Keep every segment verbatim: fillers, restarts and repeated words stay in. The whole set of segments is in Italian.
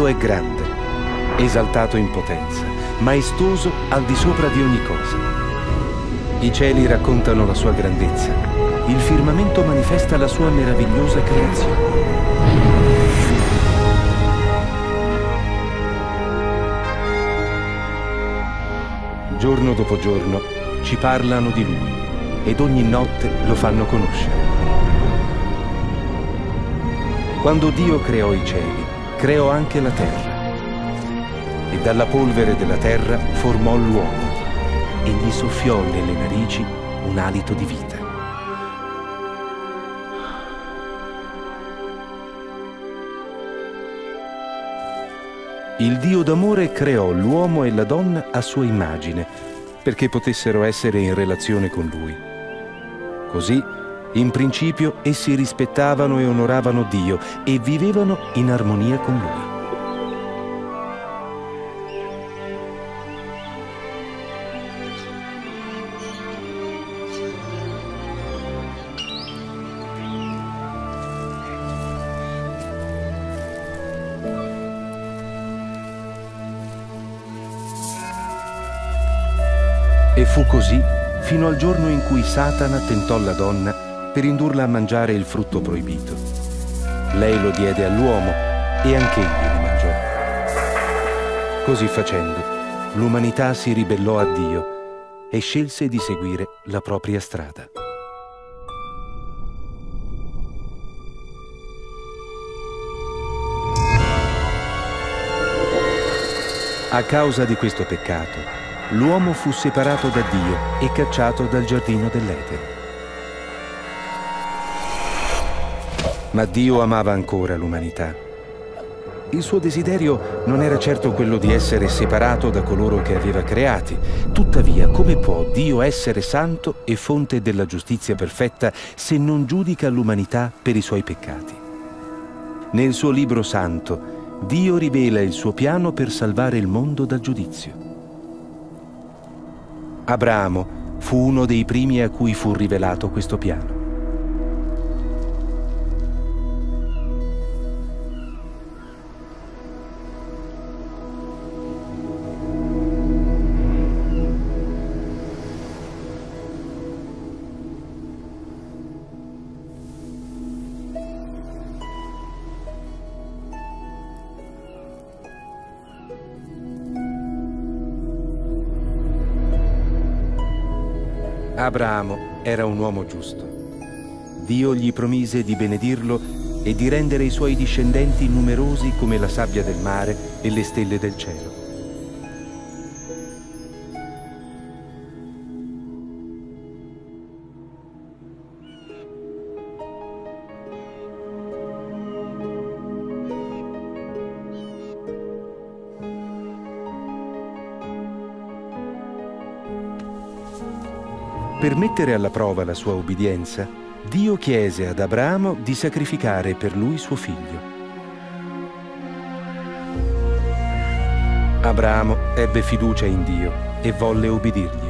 è grande, esaltato in potenza, maestoso al di sopra di ogni cosa. I cieli raccontano la sua grandezza, il firmamento manifesta la sua meravigliosa creazione. Giorno dopo giorno ci parlano di Lui ed ogni notte lo fanno conoscere. Quando Dio creò i cieli, creò anche la terra. E dalla polvere della terra formò l'uomo e gli soffiò nelle narici un alito di vita. Il Dio d'amore creò l'uomo e la donna a sua immagine, perché potessero essere in relazione con Lui. Così, in principio, essi rispettavano e onoravano Dio e vivevano in armonia con Lui. E fu così fino al giorno in cui Satana tentò la donna per indurla a mangiare il frutto proibito. Lei lo diede all'uomo e anch'egli ne mangiò. Così facendo, l'umanità si ribellò a Dio e scelse di seguire la propria strada. A causa di questo peccato, l'uomo fu separato da Dio e cacciato dal giardino dell'Eden. Ma Dio amava ancora l'umanità. Il suo desiderio non era certo quello di essere separato da coloro che aveva creati. Tuttavia, come può Dio essere santo e fonte della giustizia perfetta se non giudica l'umanità per i suoi peccati? Nel suo libro santo, Dio rivela il suo piano per salvare il mondo dal giudizio. Abramo fu uno dei primi a cui fu rivelato questo piano. Abramo era un uomo giusto. Dio gli promise di benedirlo e di rendere i suoi discendenti numerosi come la sabbia del mare e le stelle del cielo. Per mettere alla prova la sua obbedienza, Dio chiese ad Abramo di sacrificare per lui suo figlio. Abramo ebbe fiducia in Dio e volle ubbidirgli.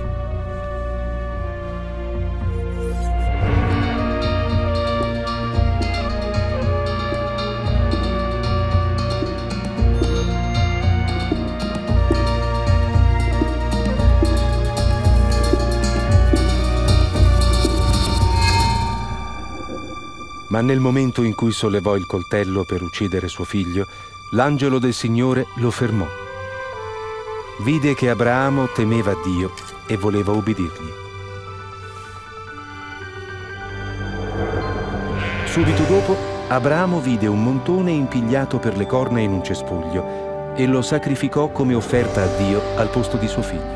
Ma nel momento in cui sollevò il coltello per uccidere suo figlio, l'angelo del Signore lo fermò. Vide che Abramo temeva Dio e voleva ubbidirgli. Subito dopo, Abramo vide un montone impigliato per le corna in un cespuglio e lo sacrificò come offerta a Dio al posto di suo figlio.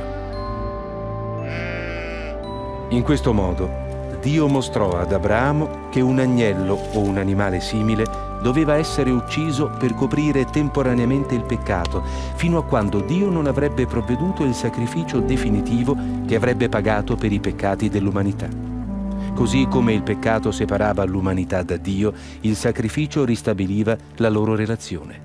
In questo modo, Dio mostrò ad Abramo che un agnello o un animale simile doveva essere ucciso per coprire temporaneamente il peccato, fino a quando Dio non avrebbe provveduto il sacrificio definitivo che avrebbe pagato per i peccati dell'umanità. Così come il peccato separava l'umanità da Dio, il sacrificio ristabiliva la loro relazione.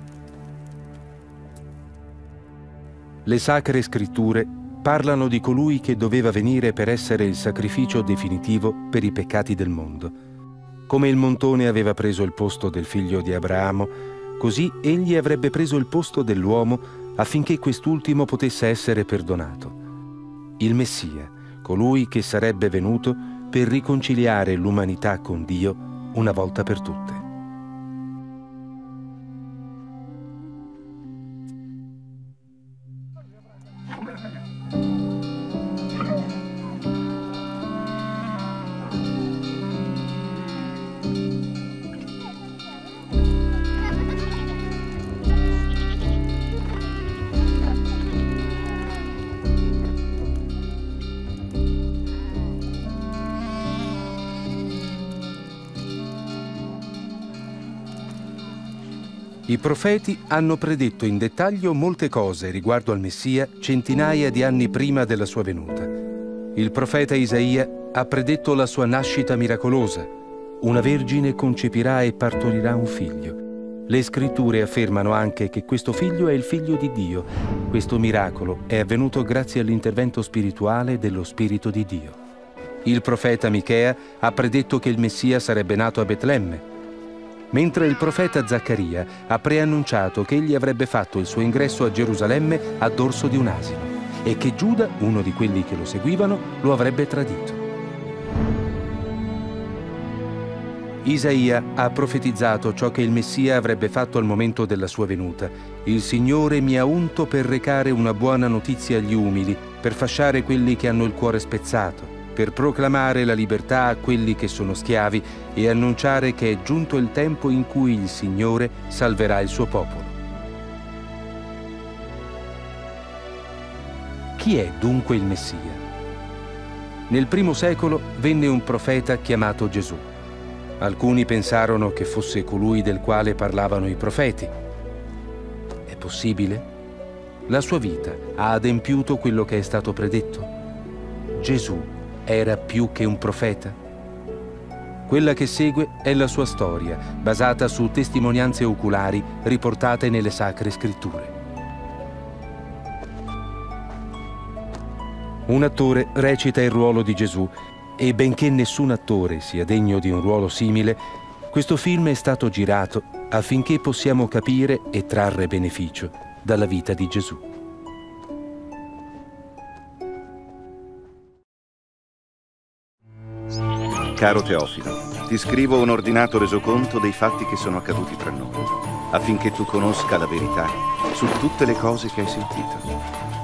Le Sacre Scritture parlano di colui che doveva venire per essere il sacrificio definitivo per i peccati del mondo. Come il montone aveva preso il posto del figlio di Abramo, Così egli avrebbe preso il posto dell'uomo affinché quest'ultimo potesse essere perdonato. Il Messia, colui che sarebbe venuto per riconciliare l'umanità con Dio una volta per tutte. I profeti hanno predetto in dettaglio molte cose riguardo al Messia centinaia di anni prima della sua venuta. Il profeta Isaia ha predetto la sua nascita miracolosa. Una vergine concepirà e partorirà un figlio. Le scritture affermano anche che questo figlio è il figlio di Dio. Questo miracolo è avvenuto grazie all'intervento spirituale dello Spirito di Dio. Il profeta Michea ha predetto che il Messia sarebbe nato a Betlemme, mentre il profeta Zaccaria ha preannunciato che egli avrebbe fatto il suo ingresso a Gerusalemme a dorso di un asino e che Giuda, uno di quelli che lo seguivano, lo avrebbe tradito. Isaia ha profetizzato ciò che il Messia avrebbe fatto al momento della sua venuta. Il Signore mi ha unto per recare una buona notizia agli umili, per fasciare quelli che hanno il cuore spezzato, per proclamare la libertà a quelli che sono schiavi e annunciare che è giunto il tempo in cui il Signore salverà il suo popolo. Chi è dunque il Messia? Nel primo secolo venne un profeta chiamato Gesù. Alcuni pensarono che fosse colui del quale parlavano i profeti. È possibile? La sua vita ha adempiuto quello che è stato predetto. Gesù era più che un profeta. Quella che segue è la sua storia, basata su testimonianze oculari riportate nelle Sacre Scritture. Un attore recita il ruolo di Gesù e benché nessun attore sia degno di un ruolo simile, questo film è stato girato affinché possiamo capire e trarre beneficio dalla vita di Gesù. Caro Teofilo, ti scrivo un ordinato resoconto dei fatti che sono accaduti tra noi, affinché tu conosca la verità su tutte le cose che hai sentito.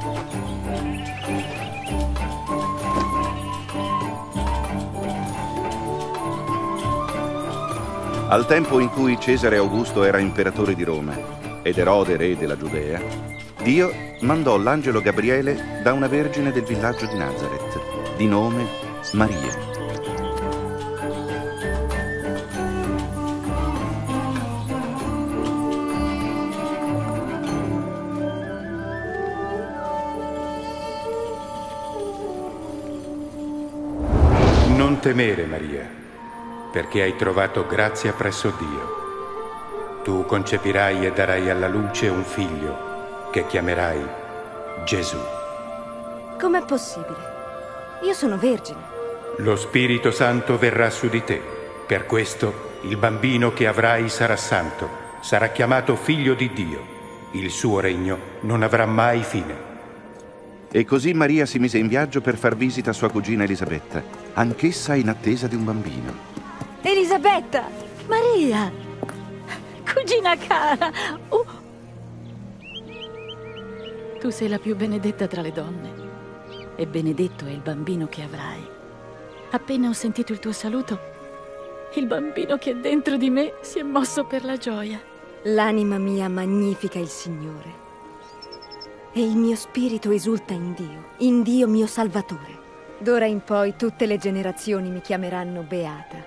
Al tempo in cui Cesare Augusto era imperatore di Roma ed Erode re della Giudea, Dio mandò l'angelo Gabriele da una vergine del villaggio di Nazaret, di nome Maria. Non temere, Maria, perché hai trovato grazia presso Dio. Tu concepirai e darai alla luce un figlio che chiamerai Gesù. Com'è possibile? Io sono vergine. Lo Spirito Santo verrà su di te. Per questo il bambino che avrai sarà santo, sarà chiamato figlio di Dio. Il suo regno non avrà mai fine. E così Maria si mise in viaggio per far visita a sua cugina Elisabetta, anch'essa in attesa di un bambino. Elisabetta! Maria! Cugina cara! Oh. Tu sei la più benedetta tra le donne e benedetto è il bambino che avrai. Appena ho sentito il tuo saluto, il bambino che è dentro di me si è mosso per la gioia. L'anima mia magnifica il Signore e il mio spirito esulta in Dio, in Dio mio Salvatore. D'ora in poi tutte le generazioni mi chiameranno beata.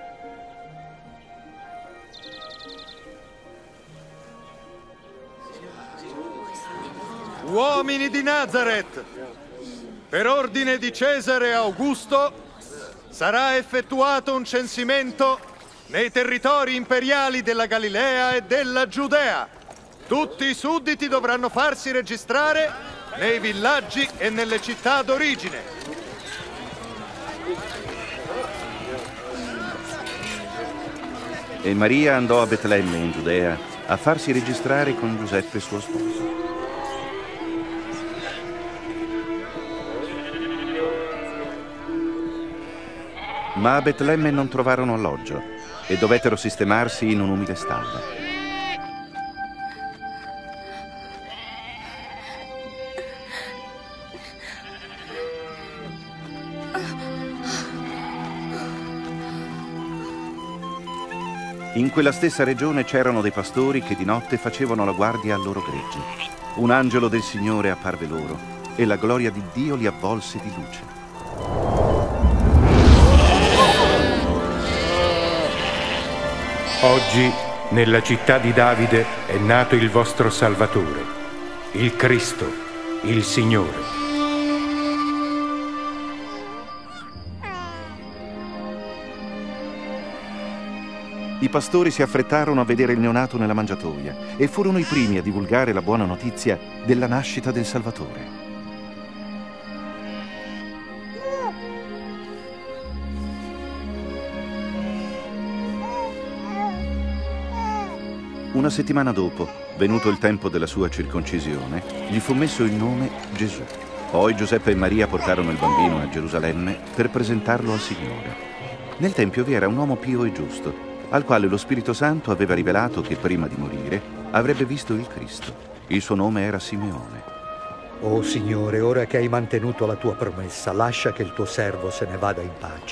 Uomini di Nazaret, per ordine di Cesare Augusto sarà effettuato un censimento nei territori imperiali della Galilea e della Giudea. Tutti i sudditi dovranno farsi registrare nei villaggi e nelle città d'origine. E Maria andò a Betlemme in Giudea a farsi registrare con Giuseppe suo sposo. Ma a Betlemme non trovarono alloggio e dovettero sistemarsi in un'umile stalla. In quella stessa regione c'erano dei pastori che di notte facevano la guardia al loro gregge. Un angelo del Signore apparve loro e la gloria di Dio li avvolse di luce. Oggi, nella città di Davide, è nato il vostro Salvatore, il Cristo, il Signore. I pastori si affrettarono a vedere il neonato nella mangiatoia e furono i primi a divulgare la buona notizia della nascita del Salvatore. Una settimana dopo, venuto il tempo della sua circoncisione, gli fu messo il nome Gesù. Poi Giuseppe e Maria portarono il bambino a Gerusalemme per presentarlo al Signore. Nel tempio vi era un uomo pio e giusto, al quale lo Spirito Santo aveva rivelato che prima di morire avrebbe visto il Cristo. Il suo nome era Simeone. Oh Signore, ora che hai mantenuto la tua promessa, lascia che il tuo servo se ne vada in pace.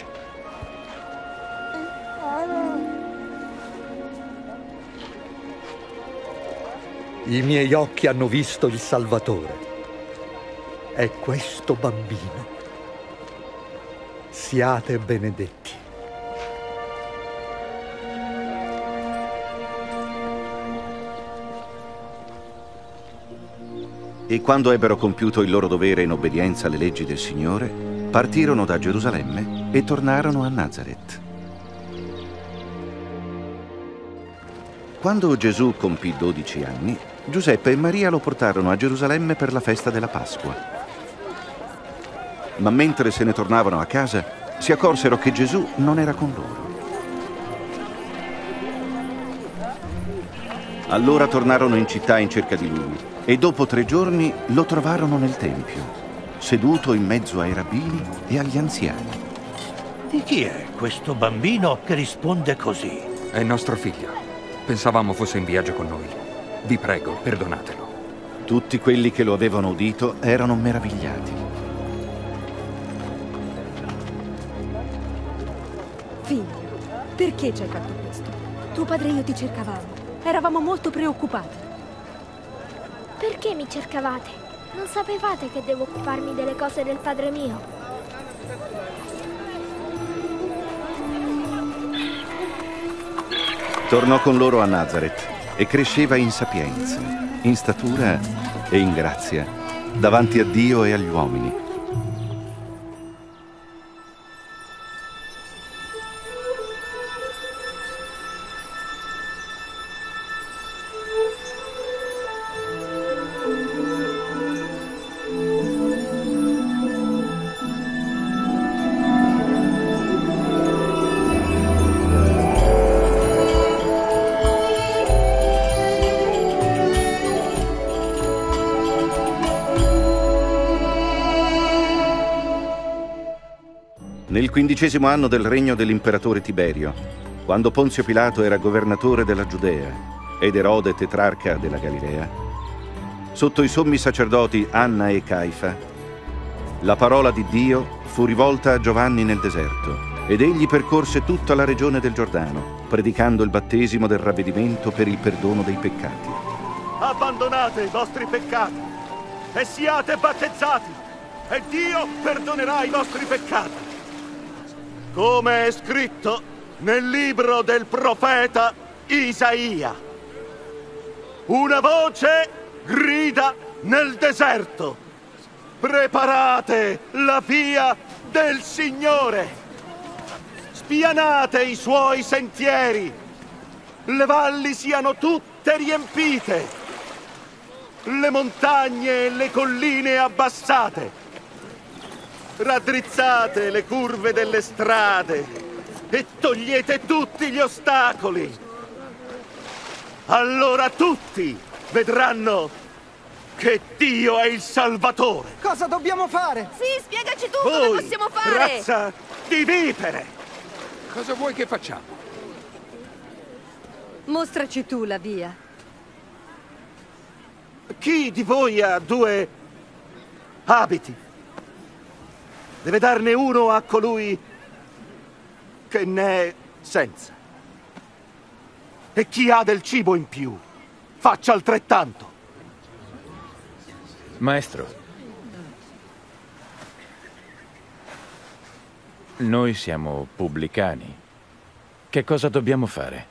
I miei occhi hanno visto il Salvatore. È questo bambino. Siate benedetti. E quando ebbero compiuto il loro dovere in obbedienza alle leggi del Signore, partirono da Gerusalemme e tornarono a Nazaret. Quando Gesù compì dodici anni, Giuseppe e Maria lo portarono a Gerusalemme per la festa della Pasqua. Ma mentre se ne tornavano a casa, si accorsero che Gesù non era con loro. Allora tornarono in città in cerca di lui e dopo tre giorni lo trovarono nel tempio, seduto in mezzo ai rabbini e agli anziani. Di chi è questo bambino che risponde così? È nostro figlio. Pensavamo fosse in viaggio con noi. Vi prego, perdonatelo. Tutti quelli che lo avevano udito erano meravigliati. Figlio, perché ci hai fatto questo? Tuo padre e io ti cercavamo. Eravamo molto preoccupati. Perché mi cercavate? Non sapevate che devo occuparmi delle cose del padre mio? Tornò con loro a Nazaret e cresceva in sapienza, in statura e in grazia, davanti a Dio e agli uomini. Nel quindicesimo anno del regno dell'imperatore Tiberio, quando Ponzio Pilato era governatore della Giudea ed Erode tetrarca della Galilea, sotto i sommi sacerdoti Anna e Caifa, la parola di Dio fu rivolta a Giovanni nel deserto ed egli percorse tutta la regione del Giordano, predicando il battesimo del ravvedimento per il perdono dei peccati. Abbandonate i vostri peccati e siate battezzati e Dio perdonerà i vostri peccati. Come è scritto nel libro del profeta Isaia. Una voce grida nel deserto: preparate la via del Signore, spianate i suoi sentieri, le valli siano tutte riempite, le montagne e le colline abbassate. Raddrizzate le curve delle strade e togliete tutti gli ostacoli. allora tutti vedranno che Dio è il Salvatore. Cosa dobbiamo fare? Sì, spiegaci tu Voi, cosa possiamo fare! razza di vipere! Cosa vuoi che facciamo? Mostraci tu la via. Chi di voi ha due abiti? Deve darne uno a colui che ne è senza. E chi ha del cibo in più, faccia altrettanto. Maestro, noi siamo pubblicani. Che cosa dobbiamo fare?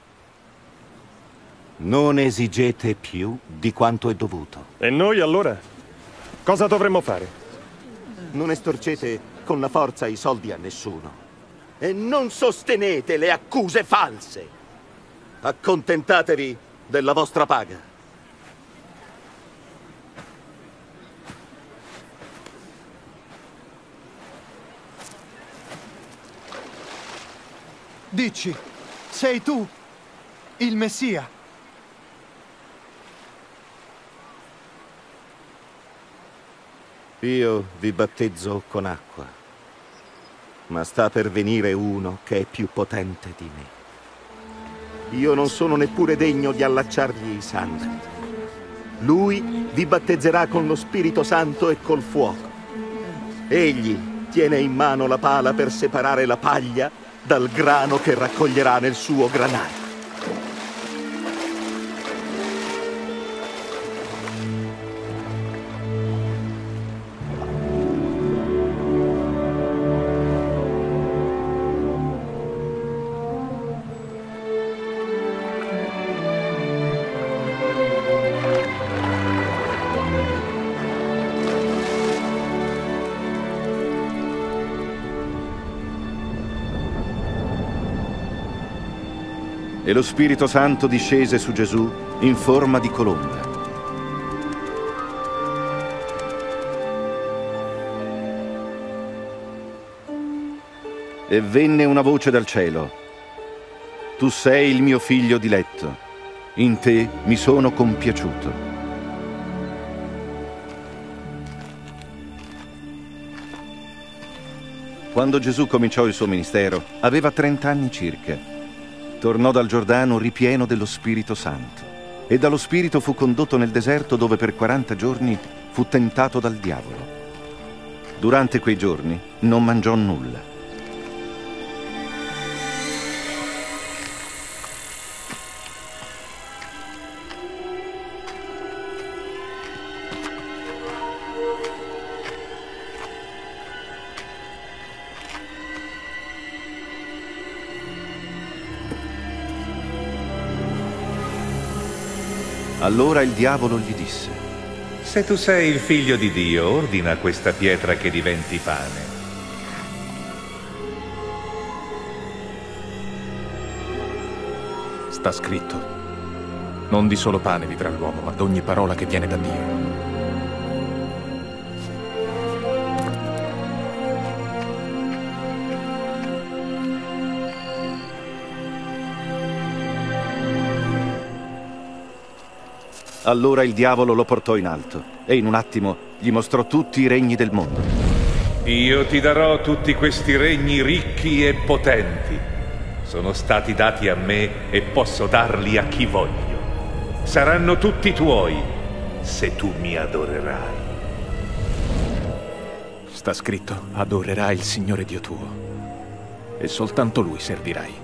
Non esigete più di quanto è dovuto. E noi allora? Cosa dovremmo fare? Non estorcete con la forza i soldi a nessuno. E non sostenete le accuse false. Accontentatevi della vostra paga. Dici, sei tu il Messia? Io vi battezzo con acqua, ma sta per venire uno che è più potente di me. Io non sono neppure degno di allacciargli i sandali. Lui vi battezzerà con lo Spirito Santo e col fuoco. Egli tiene in mano la pala per separare la paglia dal grano che raccoglierà nel suo granaio. E lo Spirito Santo discese su Gesù in forma di colomba. E venne una voce dal cielo: Tu sei il mio figlio diletto, in te mi sono compiaciuto. Quando Gesù cominciò il suo ministero, aveva trenta anni circa. Tornò dal Giordano ripieno dello Spirito Santo e dallo Spirito fu condotto nel deserto dove per quaranta giorni fu tentato dal diavolo. Durante quei giorni non mangiò nulla. Allora il diavolo gli disse: Se tu sei il figlio di Dio, ordina a questa pietra che diventi pane. Sta scritto: non di solo pane vivrà l'uomo, ma d'ogni parola che viene da Dio. Allora il diavolo lo portò in alto e in un attimo gli mostrò tutti i regni del mondo. Io ti darò tutti questi regni ricchi e potenti. Sono stati dati a me e posso darli a chi voglio. Saranno tutti tuoi se tu mi adorerai. Sta scritto: adorerai il Signore Dio tuo e soltanto Lui servirai.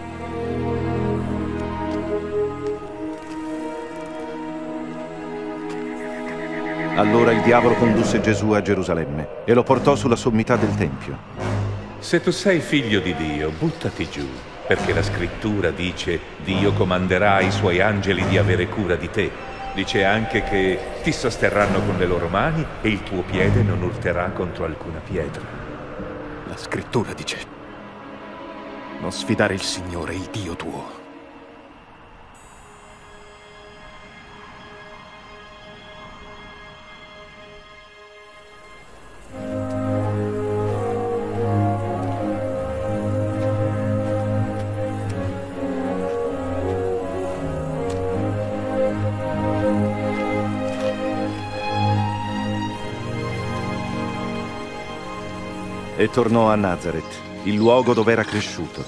Allora il diavolo condusse Gesù a Gerusalemme e lo portò sulla sommità del Tempio. Se tu sei figlio di Dio, buttati giù, perché la scrittura dice: Dio comanderà ai suoi angeli di avere cura di te. Dice anche che ti sosterranno con le loro mani e il tuo piede non urterà contro alcuna pietra. La scrittura dice: non sfidare il Signore, il Dio tuo. e tornò a Nazaret, il luogo dove era cresciuto.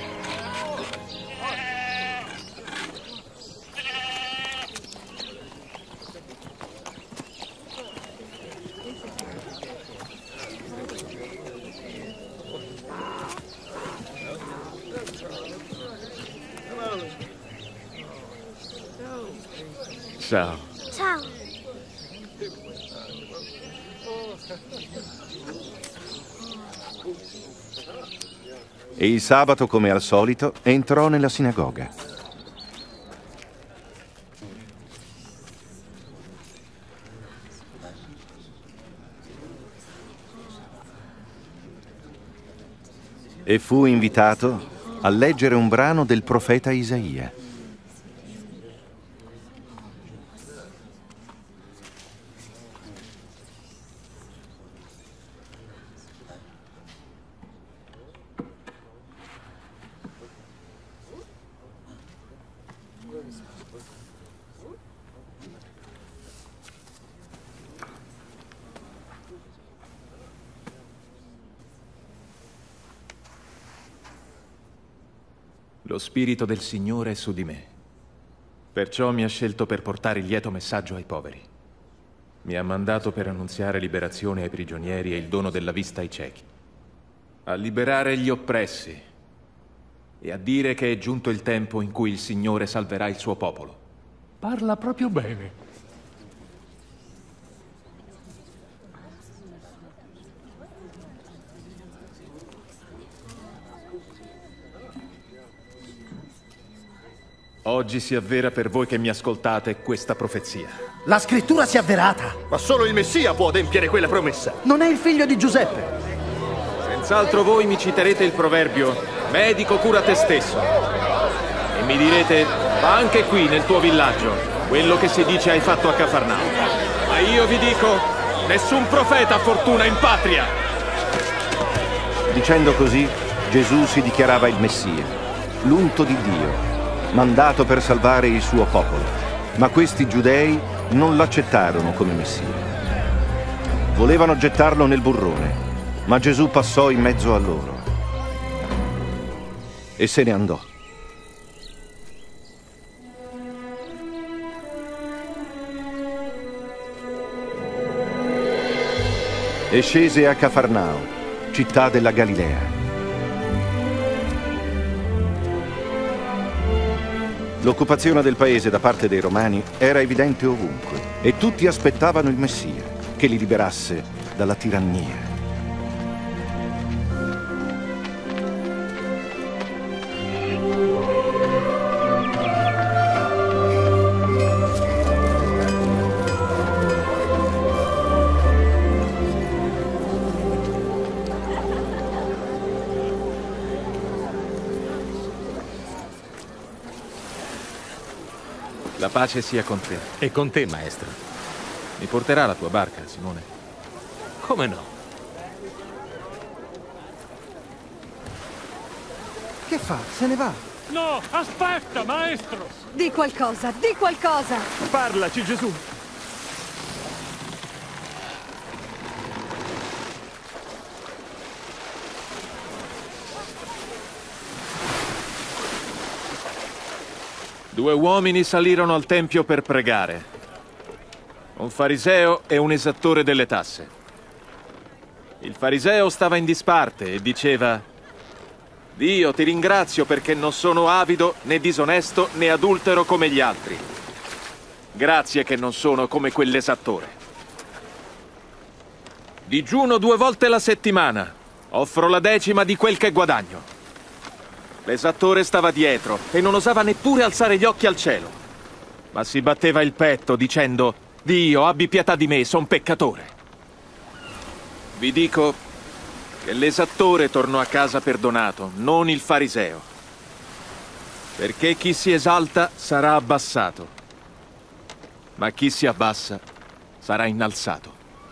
Ciao. Ciao. E il sabato, come al solito, entrò nella sinagoga. E fu invitato a leggere un brano del profeta Isaia. Lo Spirito del Signore è su di me. Perciò mi ha scelto per portare il lieto messaggio ai poveri. Mi ha mandato per annunziare liberazione ai prigionieri e il dono della vista ai ciechi. A liberare gli oppressi e a dire che è giunto il tempo in cui il Signore salverà il suo popolo. Parla proprio bene. Oggi si avvera per voi che mi ascoltate questa profezia. La scrittura si è avverata. Ma solo il Messia può adempiere quella promessa. Non è il figlio di Giuseppe. Senz'altro voi mi citerete il proverbio medico cura te stesso. E mi direte, ma anche qui nel tuo villaggio, quello che si dice hai fatto a Cafarnao. Ma io vi dico, nessun profeta fortuna in patria. Dicendo così, Gesù si dichiarava il Messia, l'unto di Dio, mandato per salvare il suo popolo. Ma questi giudei non l'accettarono come Messia. Volevano gettarlo nel burrone, ma Gesù passò in mezzo a loro e se ne andò. E scese a Cafarnao, città della Galilea. L'occupazione del paese da parte dei Romani era evidente ovunque e tutti aspettavano il Messia, che li liberasse dalla tirannia. La pace sia con te. E con te, maestro. Mi porterà la tua barca, Simone? Come no? Che fa? Se ne va? No, aspetta, maestro! Di qualcosa, di qualcosa! Parlaci, Gesù! Due uomini salirono al tempio per pregare. Un fariseo e un esattore delle tasse. Il fariseo stava in disparte e diceva: Dio, ti ringrazio perché non sono avido, né disonesto, né adultero come gli altri. Grazie che non sono come quell'esattore. Digiuno due volte la settimana. Offro la decima di quel che guadagno. L'esattore stava dietro e non osava neppure alzare gli occhi al cielo, ma si batteva il petto dicendo: Dio, abbi pietà di me, son peccatore. Vi dico che l'esattore tornò a casa perdonato, non il fariseo. Perché chi si esalta sarà abbassato, ma chi si abbassa sarà innalzato.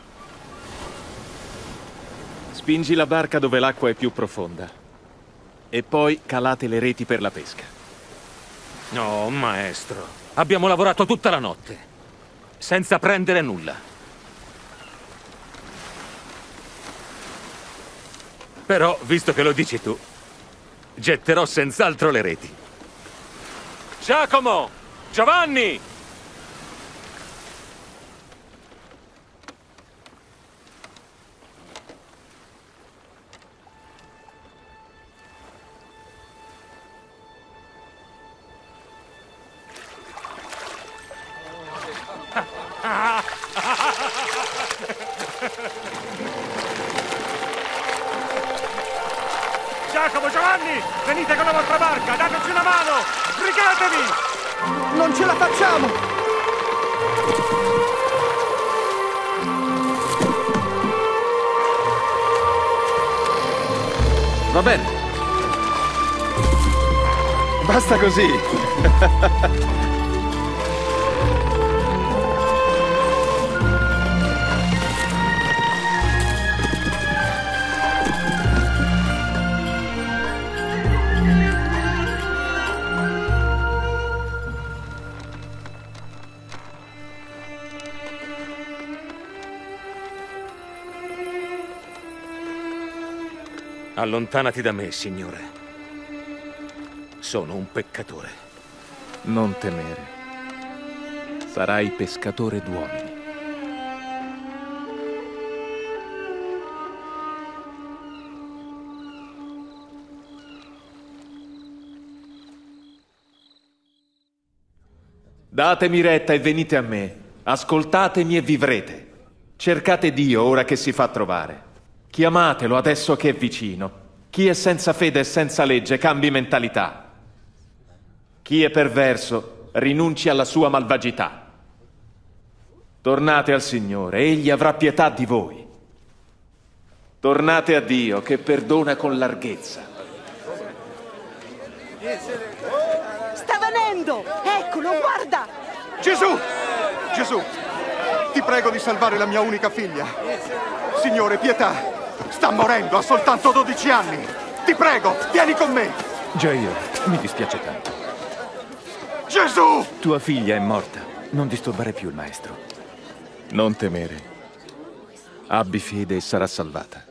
Spingi la barca dove l'acqua è più profonda. E poi calate le reti per la pesca. No, maestro. Abbiamo lavorato tutta la notte, senza prendere nulla. Però, visto che lo dici tu, getterò senz'altro le reti. Giacomo! Giovanni! Giacomo, Giovanni! Venite con la vostra barca, dateci una mano! Sbrigatevi! Non ce la facciamo! Va bene. Basta così. Allontanati da me, Signore. Sono un peccatore. Non temere. Sarai pescatore d'uomini. Datemi retta e venite a me. Ascoltatemi e vivrete. Cercate Dio ora che si fa trovare. Chiamatelo adesso che è vicino. Chi è senza fede e senza legge cambi mentalità. Chi è perverso rinunci alla sua malvagità. Tornate al Signore, Egli avrà pietà di voi. Tornate a Dio che perdona con larghezza. Sta venendo! Eccolo, guarda! Gesù! Gesù! Ti prego di salvare la mia unica figlia. Signore, pietà! Sta morendo, ha soltanto dodici anni. Ti prego, vieni con me. Già io, mi dispiace tanto. Gesù! Tua figlia è morta. Non disturbare più il maestro. Non temere. Abbi fede e sarà salvata.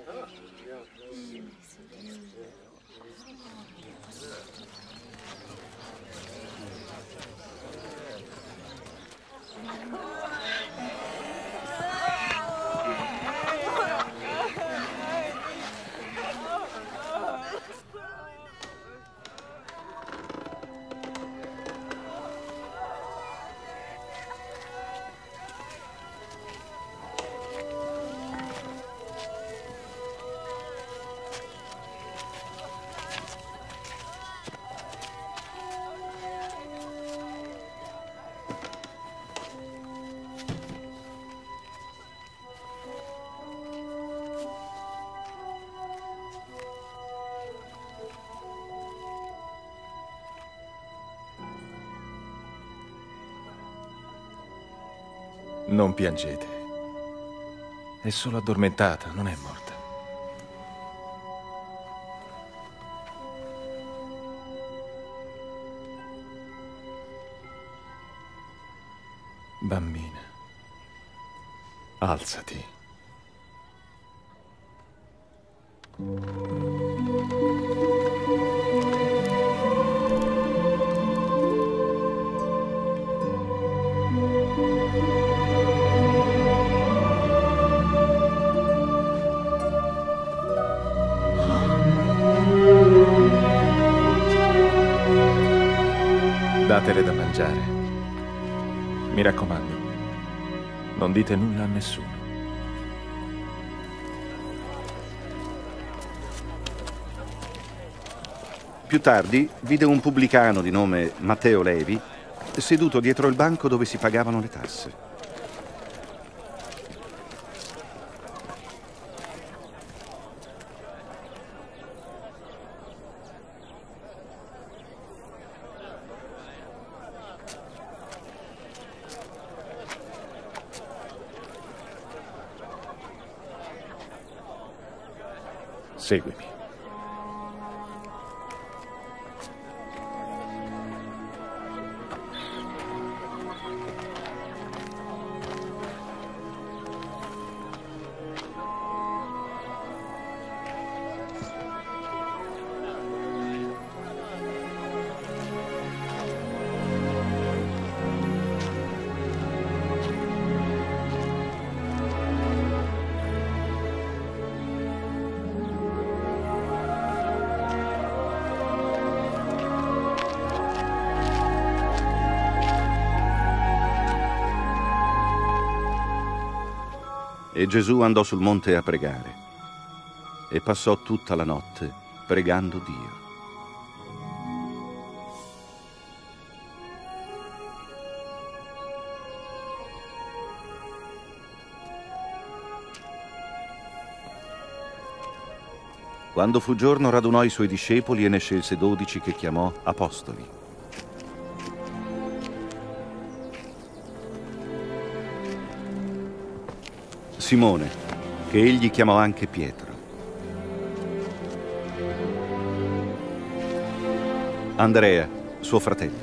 Non piangete. È solo addormentata, non è morta. Bambina, alzati. Datele da mangiare. Mi raccomando, non dite nulla a nessuno. Più tardi vide un pubblicano di nome Matteo Levi seduto dietro il banco dove si pagavano le tasse. Seguimi. E Gesù andò sul monte a pregare e passò tutta la notte pregando Dio. Quando fu giorno radunò i suoi discepoli e ne scelse dodici che chiamò apostoli. Simone, che egli chiamò anche Pietro. Andrea, suo fratello.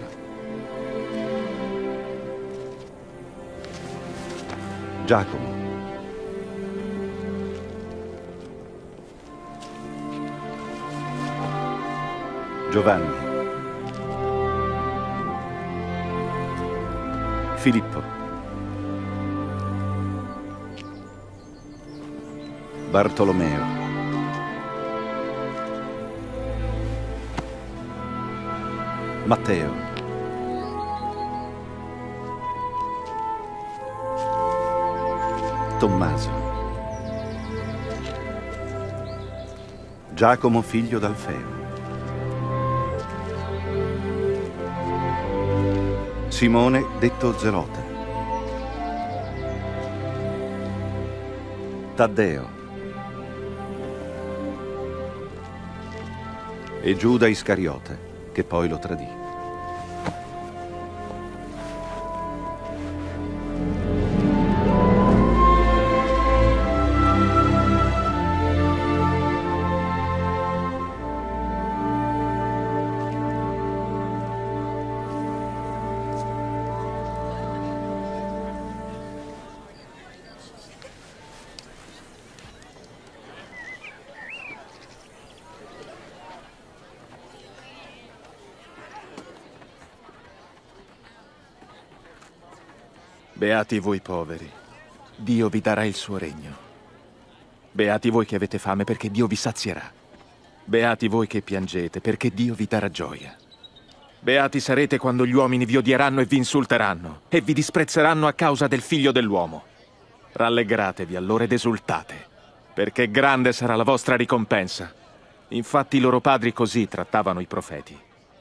Giacomo. Giovanni. Filippo. Bartolomeo. Matteo. Tommaso. Giacomo figlio d'Alfeo. Simone detto Zelota. Taddeo. E Giuda Iscariote, che poi lo tradì. Beati voi poveri, Dio vi darà il suo regno. Beati voi che avete fame, perché Dio vi sazierà. Beati voi che piangete, perché Dio vi darà gioia. Beati sarete quando gli uomini vi odieranno e vi insulteranno, e vi disprezzeranno a causa del Figlio dell'uomo. Rallegratevi allora ed esultate, perché grande sarà la vostra ricompensa. Infatti i loro padri così trattavano i profeti.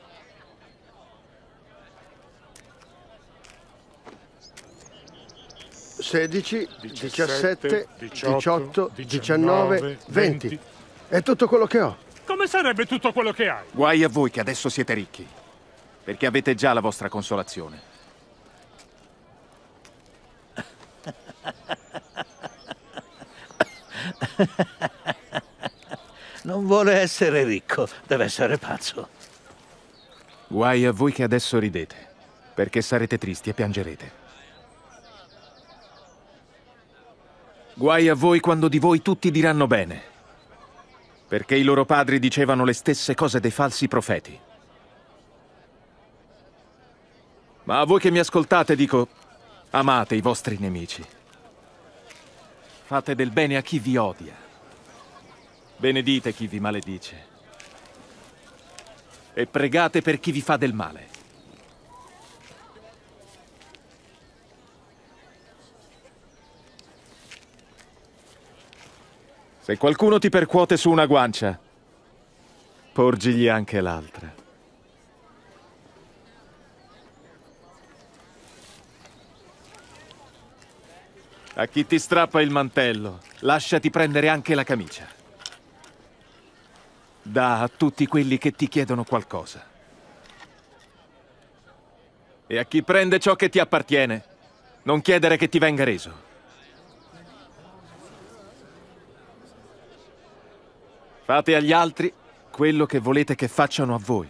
sedici, diciassette, diciotto, diciannove, venti. È tutto quello che ho. Come sarebbe tutto quello che hai? Guai a voi che adesso siete ricchi, perché avete già la vostra consolazione. Non vuole essere ricco, deve essere pazzo. Guai a voi che adesso ridete, perché sarete tristi e piangerete. Guai a voi quando di voi tutti diranno bene, perché i loro padri dicevano le stesse cose dei falsi profeti. Ma a voi che mi ascoltate dico, amate i vostri nemici. Fate del bene a chi vi odia. Benedite chi vi maledice. E pregate per chi vi fa del male. Se qualcuno ti percuote su una guancia, porgigli anche l'altra. A chi ti strappa il mantello, lasciati prendere anche la camicia. Dà a tutti quelli che ti chiedono qualcosa. E a chi prende ciò che ti appartiene, non chiedere che ti venga reso. Fate agli altri quello che volete che facciano a voi.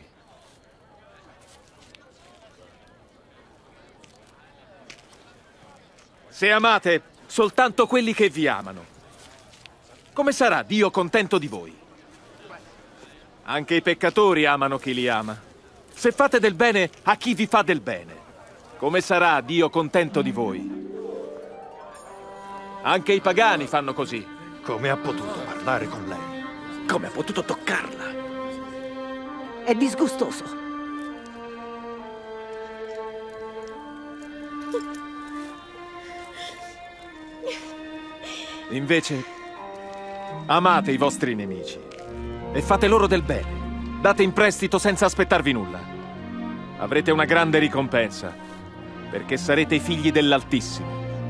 Se amate soltanto quelli che vi amano, come sarà Dio contento di voi? Anche i peccatori amano chi li ama. Se fate del bene a chi vi fa del bene, come sarà Dio contento di voi? Anche i pagani fanno così. Come ha potuto parlare con lei? Come ha potuto toccarla? È disgustoso. Invece, amate i vostri nemici e fate loro del bene. Date in prestito senza aspettarvi nulla. Avrete una grande ricompensa, perché sarete i figli dell'Altissimo,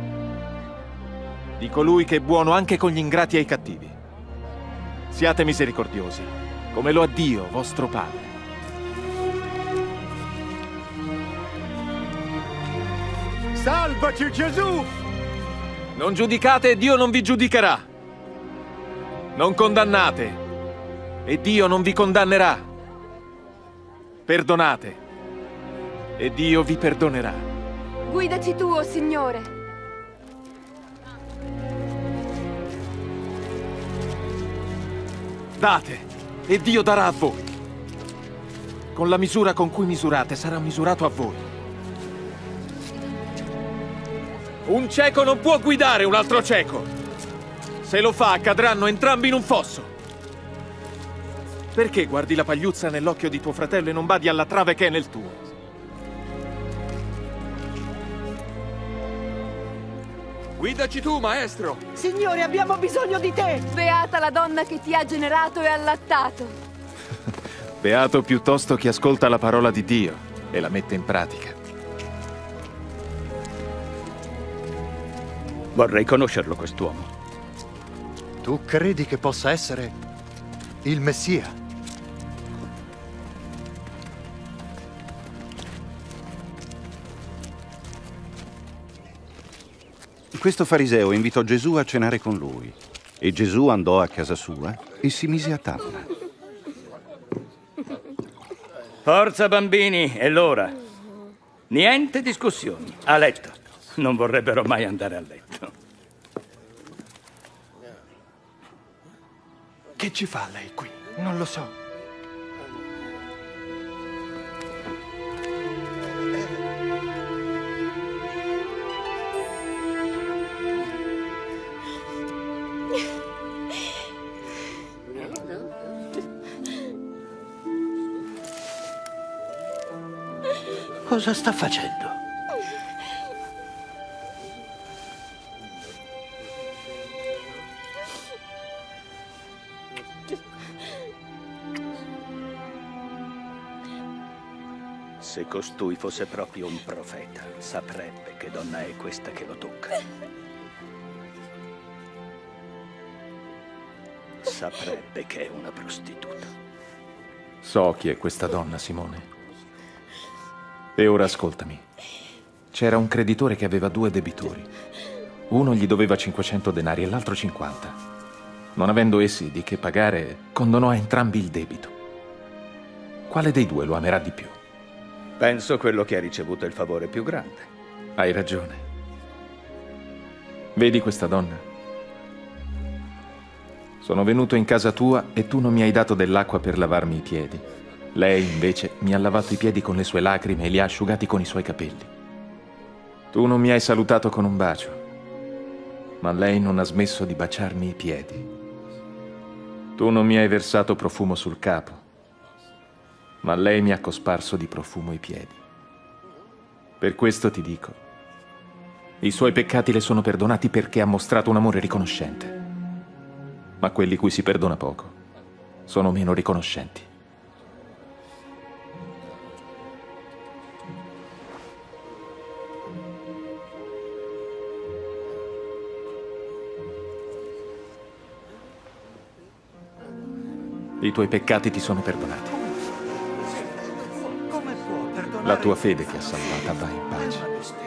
di colui che è buono anche con gli ingrati e i cattivi. Siate misericordiosi, come lo ha Dio, vostro Padre. Salvaci, Gesù! Non giudicate e Dio non vi giudicherà. Non condannate e Dio non vi condannerà. Perdonate e Dio vi perdonerà. Guidaci tu, o Signore. Date e Dio darà a voi. Con la misura con cui misurate sarà misurato a voi. Un cieco non può guidare un altro cieco. Se lo fa, cadranno entrambi in un fosso. Perché guardi la pagliuzza nell'occhio di tuo fratello e non badi alla trave che è nel tuo? Guidaci tu, maestro! Signore, abbiamo bisogno di te! Beata la donna che ti ha generato e allattato. Beato piuttosto chi ascolta la parola di Dio e la mette in pratica. Vorrei conoscerlo, quest'uomo. Tu credi che possa essere il Messia? Questo fariseo invitò Gesù a cenare con lui e Gesù andò a casa sua e si mise a tavola. Forza, bambini, è l'ora. Niente discussioni. A letto. Non vorrebbero mai andare a letto. Che ci fa lei qui? Non lo so. Cosa sta facendo? Se costui fosse proprio un profeta, saprebbe che donna è questa che lo tocca. Saprebbe che è una prostituta. So chi è questa donna, Simone. E ora ascoltami. C'era un creditore che aveva due debitori. Uno gli doveva cinquecento denari e l'altro cinquanta. Non avendo essi di che pagare, condonò a entrambi il debito. Quale dei due lo amerà di più? Penso quello che ha ricevuto il favore più grande. Hai ragione. Vedi questa donna? Sono venuto in casa tua e tu non mi hai dato dell'acqua per lavarmi i piedi. Lei, invece, mi ha lavato i piedi con le sue lacrime e li ha asciugati con i suoi capelli. Tu non mi hai salutato con un bacio, ma lei non ha smesso di baciarmi i piedi. Tu non mi hai versato profumo sul capo, ma lei mi ha cosparso di profumo i piedi. Per questo ti dico, i suoi peccati le sono perdonati perché ha mostrato un amore riconoscente. Ma quelli cui si perdona poco sono meno riconoscenti. I tuoi peccati ti sono perdonati. Come può perdonare? La tua fede ti ha salvata, vai in pace.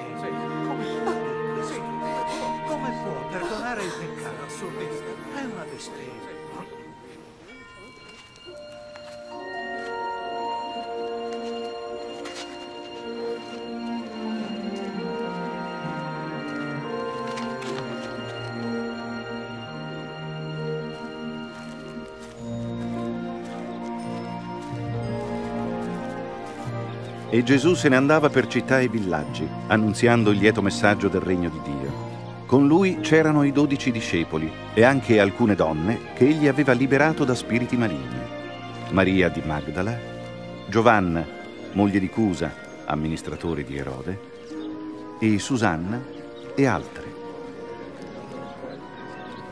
Come può perdonare il peccato? È una bestemmia. E Gesù se ne andava per città e villaggi, annunziando il lieto messaggio del regno di Dio. Con lui c'erano i dodici discepoli e anche alcune donne che egli aveva liberato da spiriti maligni. Maria di Magdala, Giovanna, moglie di Cusa, amministratore di Erode, e Susanna e altre.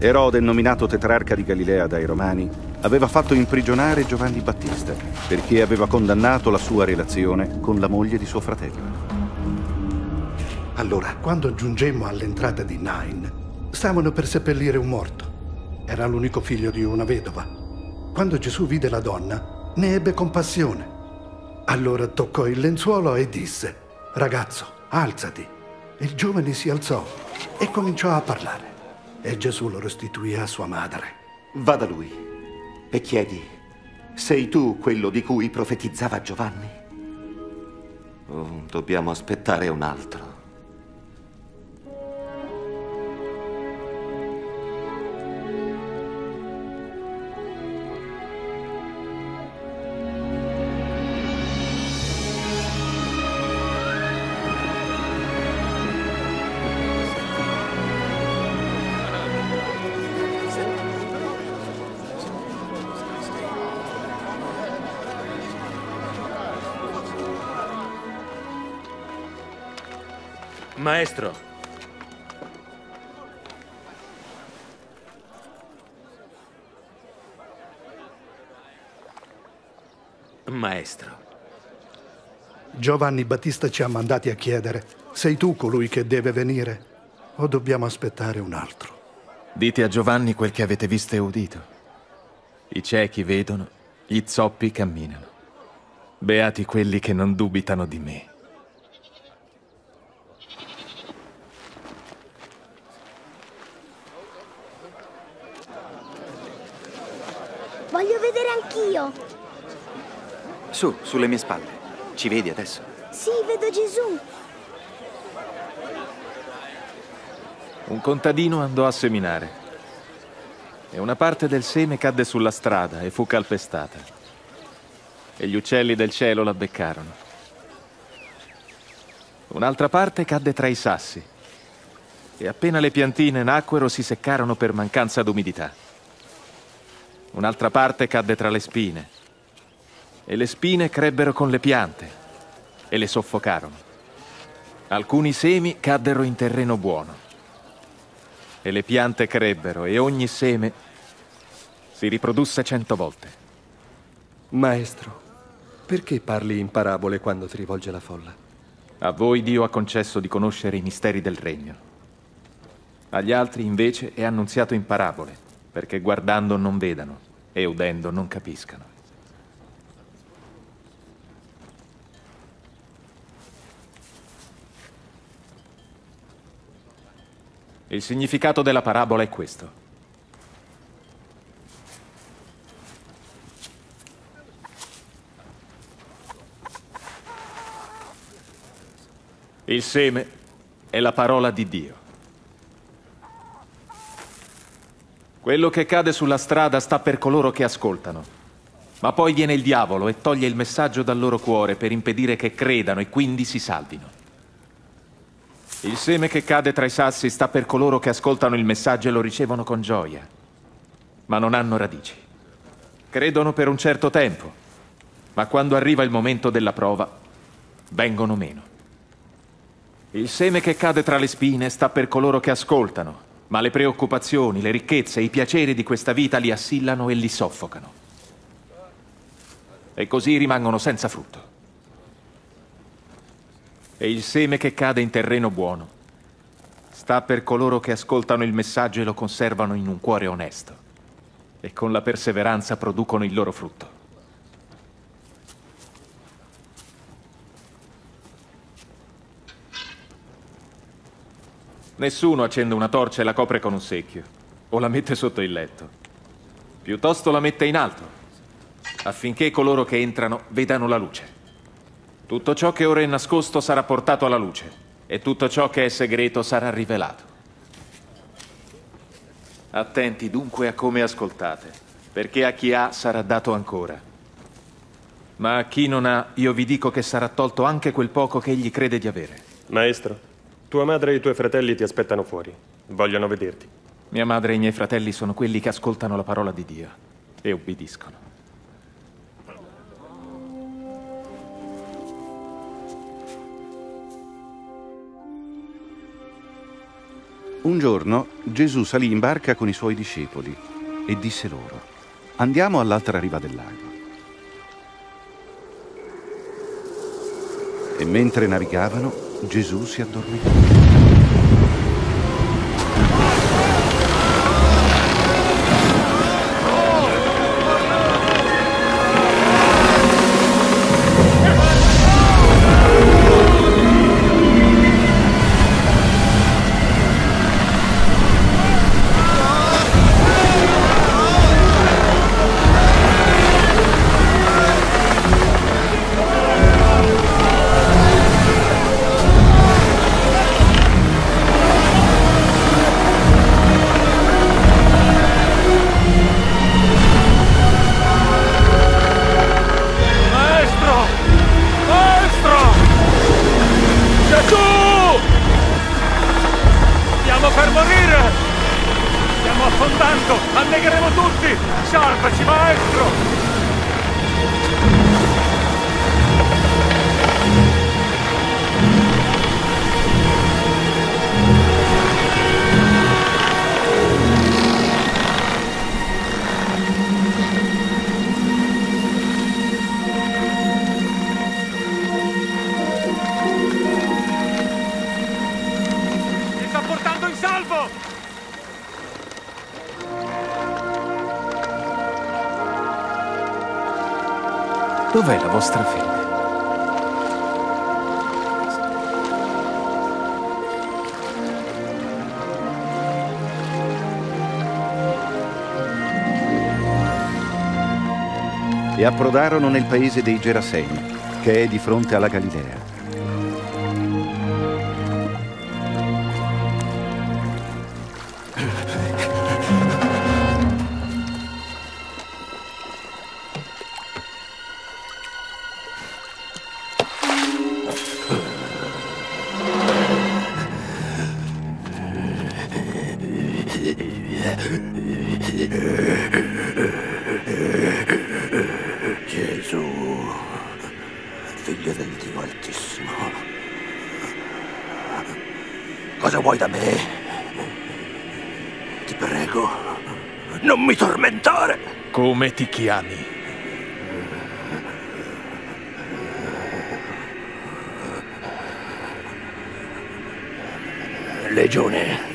Erode, nominato tetrarca di Galilea dai Romani, aveva fatto imprigionare Giovanni Battista perché aveva condannato la sua relazione con la moglie di suo fratello. Allora, quando giungemmo all'entrata di Nain, stavano per seppellire un morto. Era l'unico figlio di una vedova. Quando Gesù vide la donna, ne ebbe compassione. Allora toccò il lenzuolo e disse: «Ragazzo, alzati». Il giovane si alzò e cominciò a parlare. E Gesù lo restituì a sua madre. Va da lui e chiedi: sei tu quello di cui profetizzava Giovanni? Oh, dobbiamo aspettare un altro. Maestro. Maestro. Giovanni Battista ci ha mandati a chiedere: sei tu colui che deve venire o dobbiamo aspettare un altro? Dite a Giovanni quel che avete visto e udito. I ciechi vedono, gli zoppi camminano. Beati quelli che non dubitano di me. Voglio vedere anch'io. Su, sulle mie spalle. Ci vedi adesso? Sì, vedo Gesù. Un contadino andò a seminare e una parte del seme cadde sulla strada e fu calpestata. E gli uccelli del cielo la beccarono. Un'altra parte cadde tra i sassi e appena le piantine nacquero si seccarono per mancanza d'umidità. Un'altra parte cadde tra le spine, e le spine crebbero con le piante e le soffocarono. Alcuni semi caddero in terreno buono, e le piante crebbero, e ogni seme si riprodusse cento volte. Maestro, perché parli in parabole quando ti rivolge la folla? A voi Dio ha concesso di conoscere i misteri del regno. Agli altri invece è annunziato in parabole, perché guardando non vedano e udendo non capiscano. Il significato della parabola è questo. Il seme è la parola di Dio. Quello che cade sulla strada sta per coloro che ascoltano, ma poi viene il diavolo e toglie il messaggio dal loro cuore per impedire che credano e quindi si salvino. Il seme che cade tra i sassi sta per coloro che ascoltano il messaggio e lo ricevono con gioia, ma non hanno radici. Credono per un certo tempo, ma quando arriva il momento della prova, vengono meno. Il seme che cade tra le spine sta per coloro che ascoltano, ma le preoccupazioni, le ricchezze, i piaceri di questa vita li assillano e li soffocano. E così rimangono senza frutto. E il seme che cade in terreno buono sta per coloro che ascoltano il messaggio e lo conservano in un cuore onesto, e con la perseveranza producono il loro frutto. Nessuno accende una torcia e la copre con un secchio, o la mette sotto il letto. Piuttosto la mette in alto, affinché coloro che entrano vedano la luce. Tutto ciò che ora è nascosto sarà portato alla luce, e tutto ciò che è segreto sarà rivelato. Attenti dunque a come ascoltate, perché a chi ha sarà dato ancora. Ma a chi non ha, io vi dico che sarà tolto anche quel poco che egli crede di avere. Maestro, tua madre e i tuoi fratelli ti aspettano fuori. Vogliono vederti. Mia madre e i miei fratelli sono quelli che ascoltano la parola di Dio e obbediscono. Un giorno Gesù salì in barca con i suoi discepoli e disse loro: andiamo all'altra riva del lago. E mentre navigavano, Gesù si addormentò. Annegheremo tutti! Salvaci, maestro! Mi sta portando in salvo! Dov'è la vostra fede? E approdarono nel paese dei Geraseni, che è di fronte alla Galilea. Gesù, figlio del Dio Altissimo, cosa vuoi da me? Ti prego, non mi tormentare! Come ti chiami? Legione,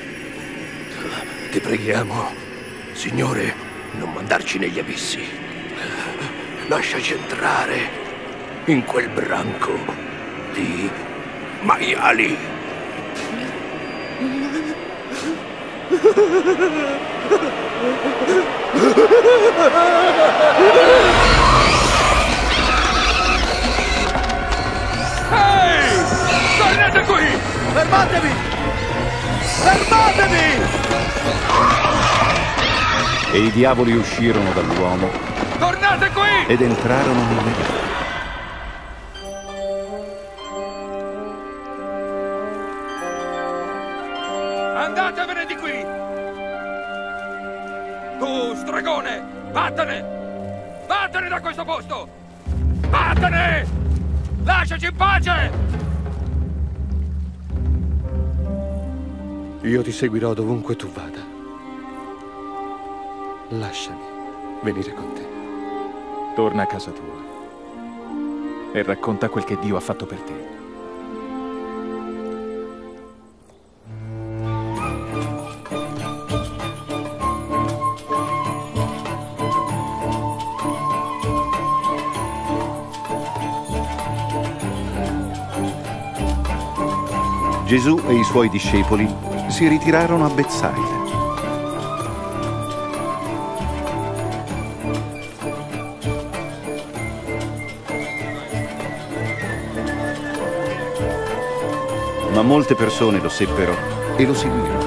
ti preghiamo, Signore, non mandarci negli abissi. Lasciaci entrare in quel branco di maiali. Ehi! Tornate qui! Fermatevi! Fermatevi! E i diavoli uscirono dall'uomo Tornate qui! ed entrarono nelle vie. Andatevene di qui! Tu, stregone! Vattene! Vattene da questo posto! Vattene! Lasciaci in pace! Io ti seguirò dovunque tu vada. Lasciami venire con te. Torna a casa tua e racconta quel che Dio ha fatto per te. Gesù e i suoi discepoli si ritirarono a Betsaida. Ma molte persone lo seppero e lo seguirono.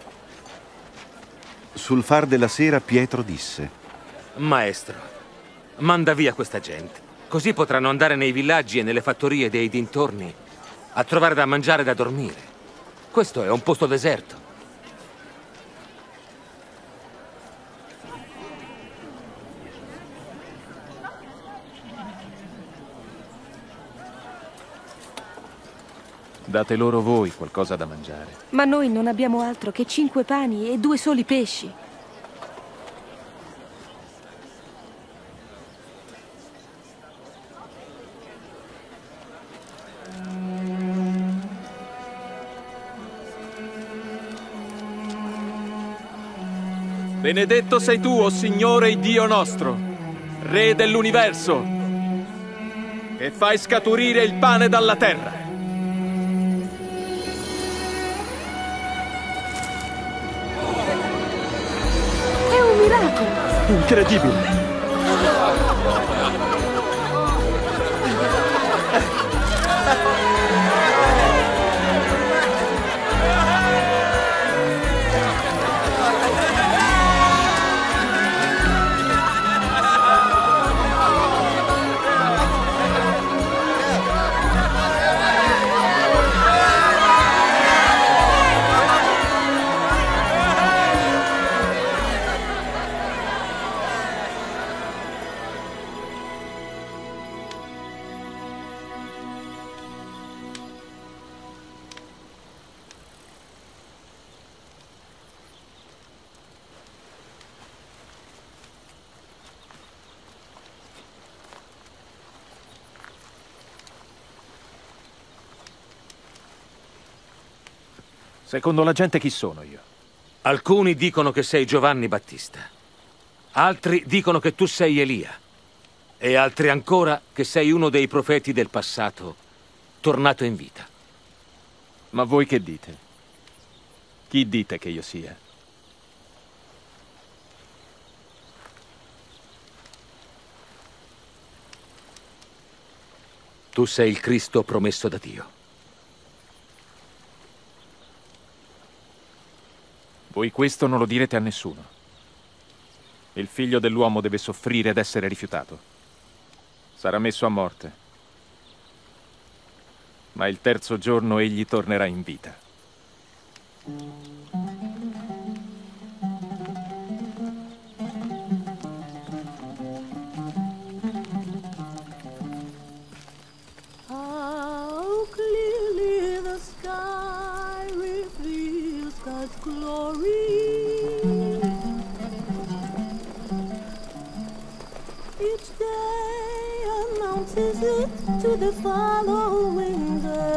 Sul far della sera Pietro disse: Maestro, Manda via questa gente. Così potranno andare nei villaggi e nelle fattorie dei dintorni a trovare da mangiare e da dormire. Questo è un posto deserto. Date loro voi qualcosa da mangiare. Ma noi non abbiamo altro che cinque pani e due soli pesci. Benedetto sei tu, o Signore Dio nostro, Re dell'universo, che fai scaturire il pane dalla terra. È un miracolo! Incredibile! Secondo la gente chi sono io? Alcuni dicono che sei Giovanni Battista. Altri dicono che tu sei Elia. E altri ancora che sei uno dei profeti del passato, tornato in vita. Ma voi che dite? Chi dite che io sia? Tu sei il Cristo promesso da Dio. Voi questo non lo direte a nessuno. Il figlio dell'uomo deve soffrire ed essere rifiutato. Sarà messo a morte. Ma il terzo giorno egli tornerà in vita. How clearly the sky reveals God's glory. Each day announces it to the following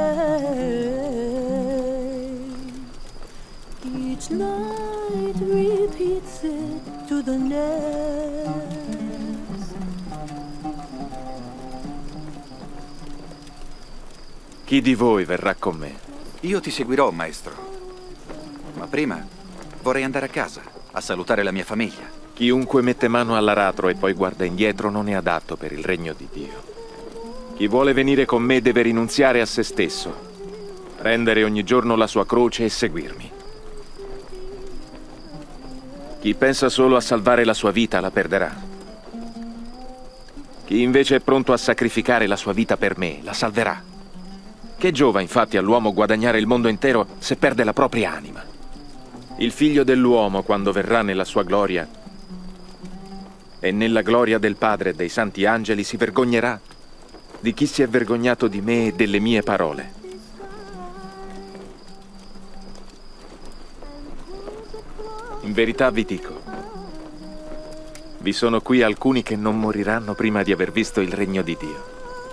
day. Each night repeats it to the next. Chi di voi verrà con me? Io ti seguirò, maestro. Ma prima vorrei andare a casa, a salutare la mia famiglia. Chiunque mette mano all'aratro e poi guarda indietro non è adatto per il regno di Dio. Chi vuole venire con me deve rinunziare a se stesso, prendere ogni giorno la sua croce e seguirmi. Chi pensa solo a salvare la sua vita la perderà. Chi invece è pronto a sacrificare la sua vita per me la salverà. Che giova infatti all'uomo guadagnare il mondo intero se perde la propria anima? Il figlio dell'uomo, quando verrà nella sua gloria e nella gloria del Padre e dei santi angeli, si vergognerà di chi si è vergognato di me e delle mie parole. In verità vi dico, vi sono qui alcuni che non moriranno prima di aver visto il regno di Dio.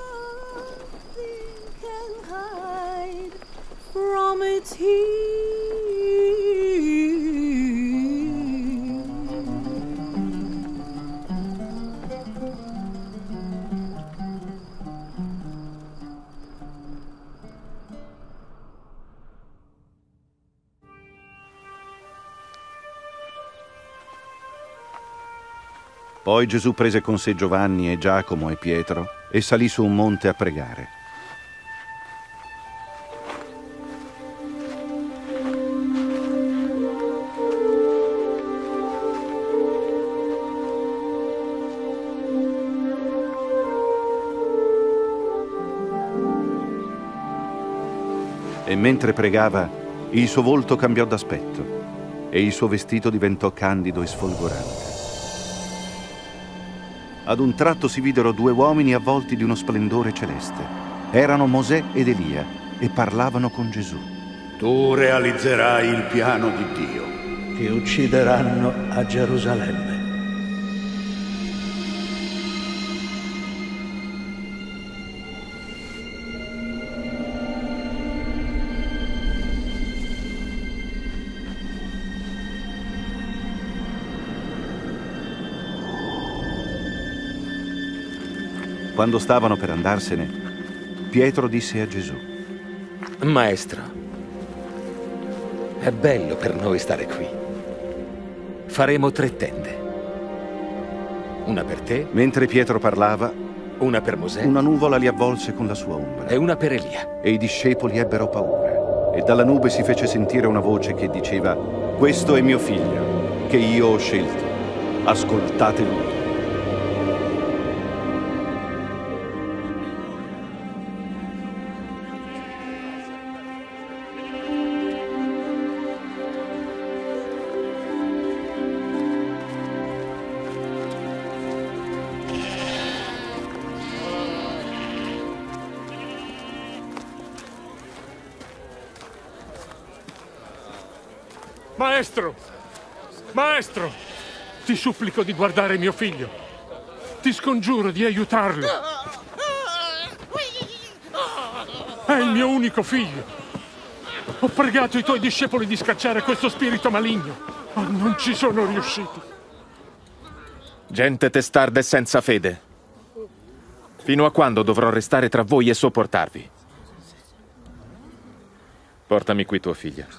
From its heat. Poi Gesù prese con sé Giovanni e Giacomo e Pietro e salì su un monte a pregare. E mentre pregava, il suo volto cambiò d'aspetto e il suo vestito diventò candido e sfolgorante. Ad un tratto si videro due uomini avvolti di uno splendore celeste. Erano Mosè ed Elia e parlavano con Gesù. Tu realizzerai il piano di Dio. Ti uccideranno a Gerusalemme. Quando stavano per andarsene, Pietro disse a Gesù: Maestro, è bello per noi stare qui. Faremo tre tende. Una per te. Mentre Pietro parlava, una per Mosè. Una nuvola li avvolse con la sua ombra. E una per Elia. E i discepoli ebbero paura. E dalla nube si fece sentire una voce che diceva: questo è mio figlio, che io ho scelto. Ascoltate lui. Maestro! Maestro! Ti supplico di guardare mio figlio. Ti scongiuro di aiutarlo. È il mio unico figlio. Ho pregato i tuoi discepoli di scacciare questo spirito maligno, ma non ci sono riusciti. Gente testarda e senza fede. Fino a quando dovrò restare tra voi e sopportarvi? Portami qui tuo figlio.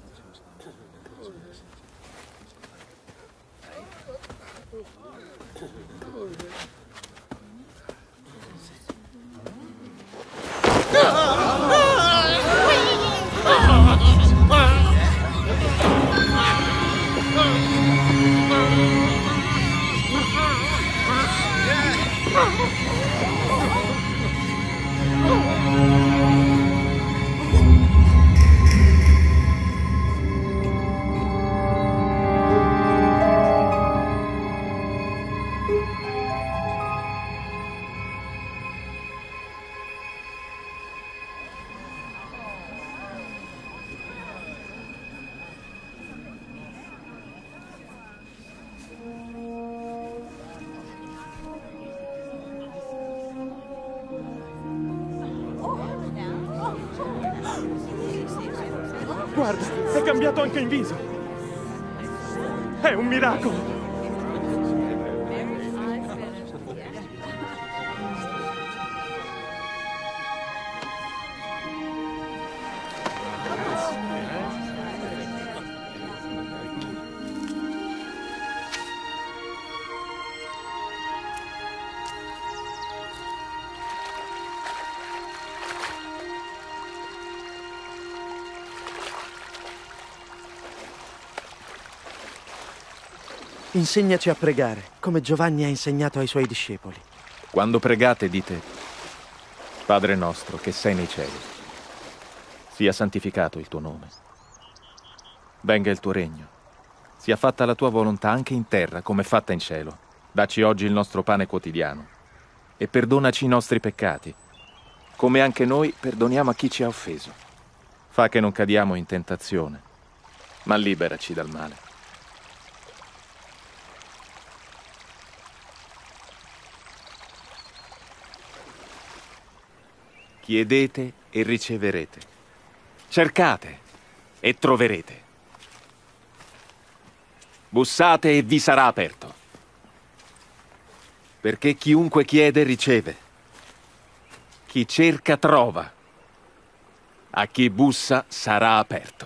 Guarda, è cambiato anche in viso. È un miracolo. Insegnaci a pregare, come Giovanni ha insegnato ai suoi discepoli. Quando pregate dite: Padre nostro che sei nei cieli, sia santificato il tuo nome. Venga il tuo regno. Sia fatta la tua volontà anche in terra come è fatta in cielo. Dacci oggi il nostro pane quotidiano e perdonaci i nostri peccati, come anche noi perdoniamo a chi ci ha offeso. Fa che non cadiamo in tentazione, ma liberaci dal male. Chiedete e riceverete. Cercate e troverete. Bussate e vi sarà aperto. Perché chiunque chiede riceve. Chi cerca trova. A chi bussa sarà aperto.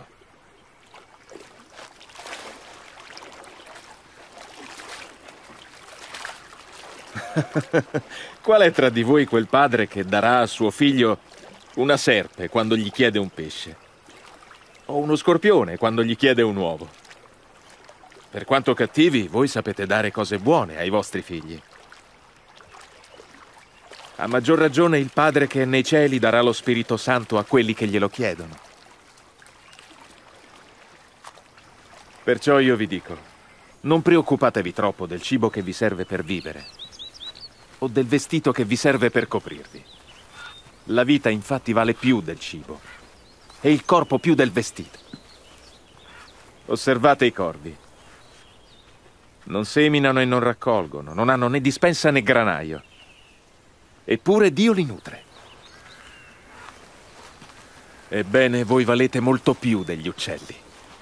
Qual è tra di voi quel padre che darà a suo figlio una serpe quando gli chiede un pesce? O uno scorpione quando gli chiede un uovo? Per quanto cattivi, voi sapete dare cose buone ai vostri figli. A maggior ragione il Padre che è nei cieli darà lo Spirito Santo a quelli che glielo chiedono. Perciò io vi dico, non preoccupatevi troppo del cibo che vi serve per vivere o del vestito che vi serve per coprirvi. La vita infatti vale più del cibo e il corpo più del vestito. Osservate i corvi. Non seminano e non raccolgono, non hanno né dispensa né granaio. Eppure Dio li nutre. Ebbene, voi valete molto più degli uccelli.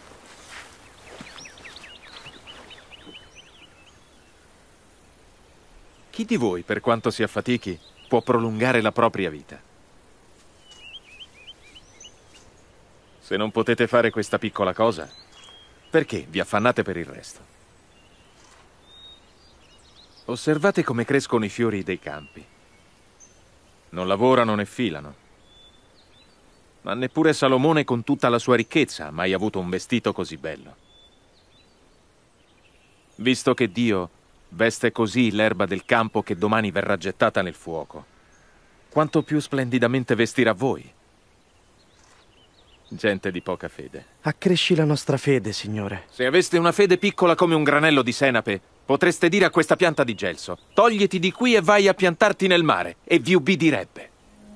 Chi di voi, per quanto si affatichi, può prolungare la propria vita? Se non potete fare questa piccola cosa, perché vi affannate per il resto? Osservate come crescono i fiori dei campi. Non lavorano né filano. Ma neppure Salomone, con tutta la sua ricchezza, ha mai avuto un vestito così bello. Visto che Dio veste così l'erba del campo che domani verrà gettata nel fuoco, quanto più splendidamente vestirà voi. Gente di poca fede. Accresci la nostra fede, Signore. Se aveste una fede piccola come un granello di senape, potreste dire a questa pianta di gelso: togliti di qui e vai a piantarti nel mare, e vi ubbidirebbe.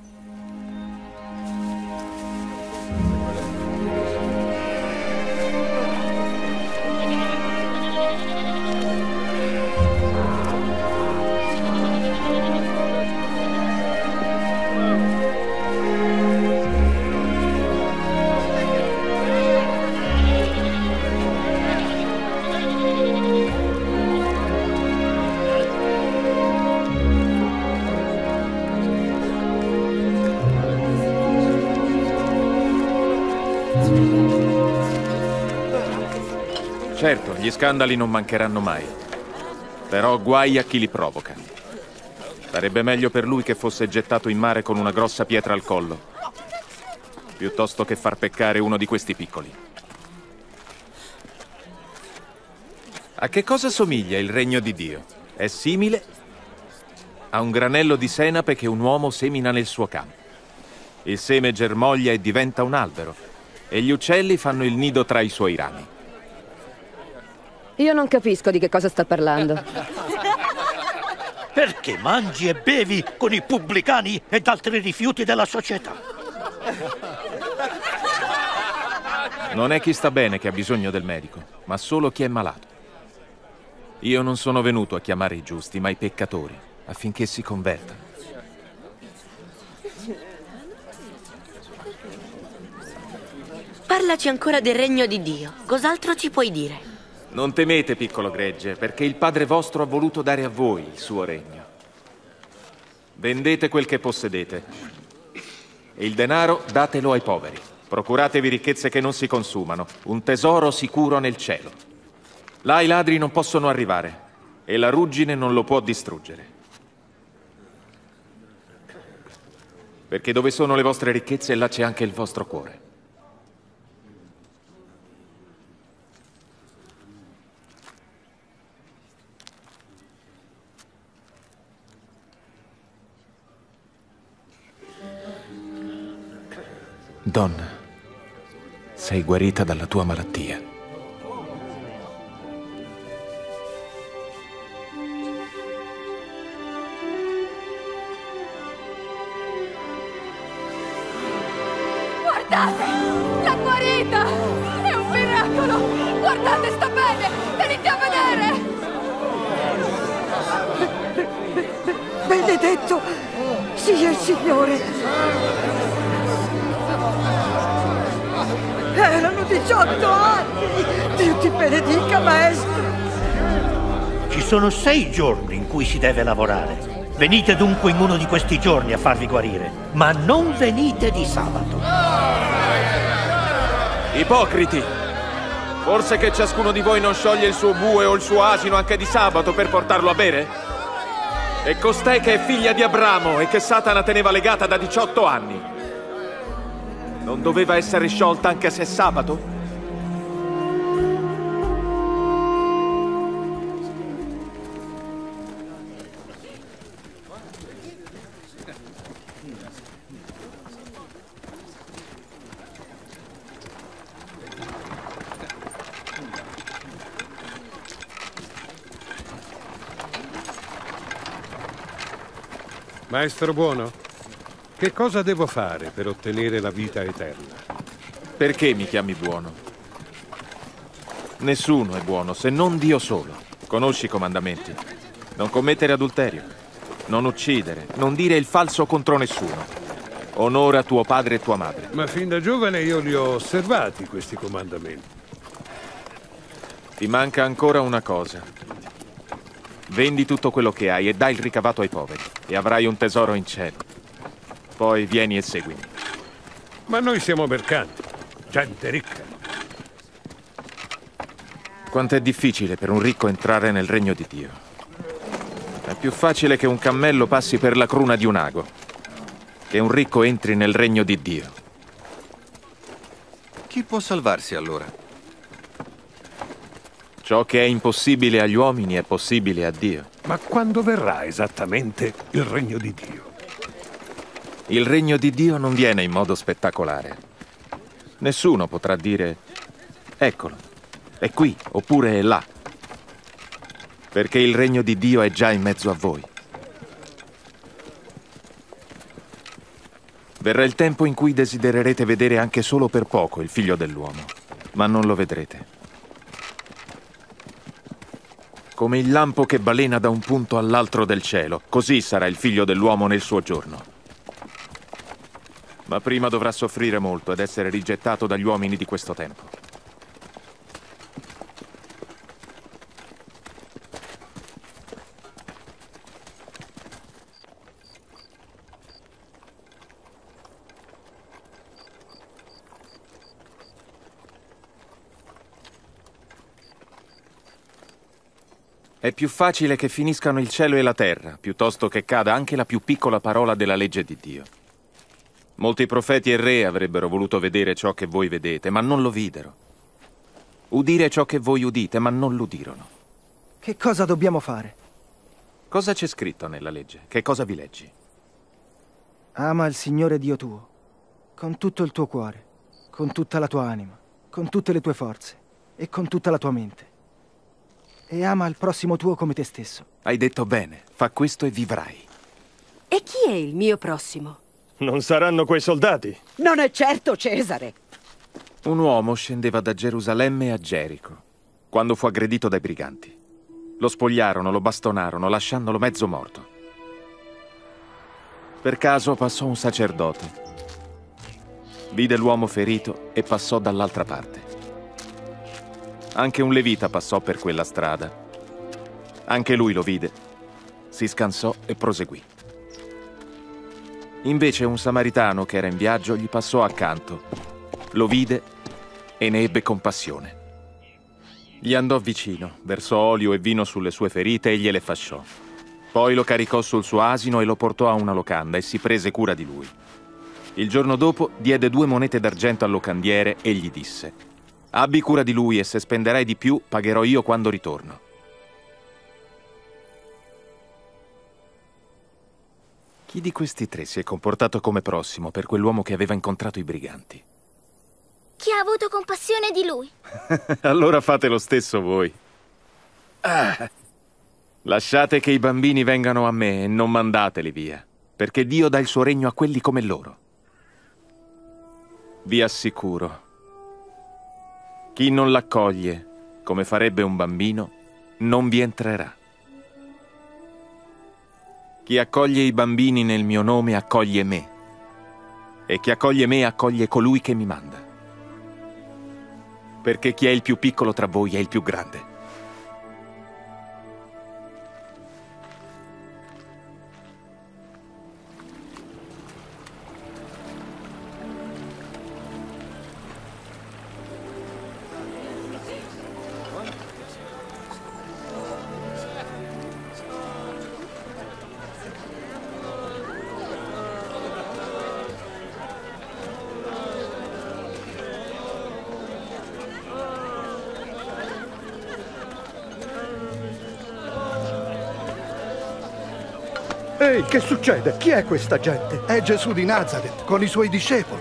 Certo, gli scandali non mancheranno mai, però guai a chi li provoca. Sarebbe meglio per lui che fosse gettato in mare con una grossa pietra al collo, piuttosto che far peccare uno di questi piccoli. A che cosa somiglia il regno di Dio? È simile a un granello di senape che un uomo semina nel suo campo. Il seme germoglia e diventa un albero, e gli uccelli fanno il nido tra i suoi rami. Io non capisco di che cosa sta parlando. Perché mangi e bevi con i pubblicani ed altri rifiuti della società? Non è chi sta bene che ha bisogno del medico, ma solo chi è malato. Io non sono venuto a chiamare i giusti, ma i peccatori, affinché si convertano. Parlaci ancora del regno di Dio. Cos'altro ci puoi dire? Non temete, piccolo gregge, perché il Padre vostro ha voluto dare a voi il suo regno. Vendete quel che possedete e il denaro datelo ai poveri. Procuratevi ricchezze che non si consumano, un tesoro sicuro nel cielo. Là i ladri non possono arrivare e la ruggine non lo può distruggere. Perché dove sono le vostre ricchezze, là c'è anche il vostro cuore. Donna, sei guarita dalla tua malattia. Guardate! L'ha guarita! È un miracolo! Guardate, sta bene! Venite a vedere! Benedetto sia il Signore! Erano diciotto anni! Dio ti benedica, maestro! Ci sono sei giorni in cui si deve lavorare. Venite dunque in uno di questi giorni a farvi guarire, ma non venite di sabato. Ipocriti! Forse che ciascuno di voi non scioglie il suo bue o il suo asino anche di sabato per portarlo a bere? E costei che è figlia di Abramo e che Satana teneva legata da diciotto anni, non doveva essere sciolta anche se è sabato? Maestro buono, che cosa devo fare per ottenere la vita eterna? Perché mi chiami buono? Nessuno è buono se non Dio solo. Conosci i comandamenti? Non commettere adulterio, non uccidere, non dire il falso contro nessuno. Onora tuo padre e tua madre. Ma fin da giovane io li ho osservati, questi comandamenti. Ti manca ancora una cosa. Vendi tutto quello che hai e dai il ricavato ai poveri, e avrai un tesoro in cielo. Poi vieni e seguimi. Ma noi siamo mercanti, gente ricca. Quant'è difficile per un ricco entrare nel regno di Dio. È più facile che un cammello passi per la cruna di un ago, che un ricco entri nel regno di Dio. Chi può salvarsi allora? Ciò che è impossibile agli uomini è possibile a Dio. Ma quando verrà esattamente il regno di Dio? Il regno di Dio non viene in modo spettacolare. Nessuno potrà dire, eccolo, è qui, oppure è là. Perché il regno di Dio è già in mezzo a voi. Verrà il tempo in cui desidererete vedere anche solo per poco il figlio dell'uomo, ma non lo vedrete. Come il lampo che balena da un punto all'altro del cielo, così sarà il figlio dell'uomo nel suo giorno. Ma prima dovrà soffrire molto ed essere rigettato dagli uomini di questo tempo. È più facile che finiscano il cielo e la terra, piuttosto che cada anche la più piccola parola della legge di Dio. Molti profeti e re avrebbero voluto vedere ciò che voi vedete, ma non lo videro. Udire ciò che voi udite, ma non l'udirono. Che cosa dobbiamo fare? Cosa c'è scritto nella legge? Che cosa vi leggi? Ama il Signore Dio tuo, con tutto il tuo cuore, con tutta la tua anima, con tutte le tue forze e con tutta la tua mente. E ama il prossimo tuo come te stesso. Hai detto bene, fa questo e vivrai. E chi è il mio prossimo? Non saranno quei soldati? Non è certo Cesare. Un uomo scendeva da Gerusalemme a Gerico, quando fu aggredito dai briganti. Lo spogliarono, lo bastonarono, lasciandolo mezzo morto. Per caso passò un sacerdote. Vide l'uomo ferito e passò dall'altra parte. Anche un levita passò per quella strada. Anche lui lo vide, si scansò e proseguì. Invece un samaritano che era in viaggio gli passò accanto, lo vide e ne ebbe compassione. Gli andò vicino, versò olio e vino sulle sue ferite e gliele fasciò. Poi lo caricò sul suo asino e lo portò a una locanda e si prese cura di lui. Il giorno dopo diede due monete d'argento al locandiere e gli disse: abbi cura di lui e se spenderai di più pagherò io quando ritorno. Chi di questi tre si è comportato come prossimo per quell'uomo che aveva incontrato i briganti? Chi ha avuto compassione di lui? Allora fate lo stesso voi. Ah. Lasciate che i bambini vengano a me e non mandateli via, perché Dio dà il suo regno a quelli come loro. Vi assicuro, chi non l'accoglie, come farebbe un bambino, non vi entrerà. Chi accoglie i bambini nel mio nome accoglie me, e chi accoglie me accoglie colui che mi manda. Perché chi è il più piccolo tra voi è il più grande. Ehi, che succede? Chi è questa gente? È Gesù di Nazaret, con i suoi discepoli.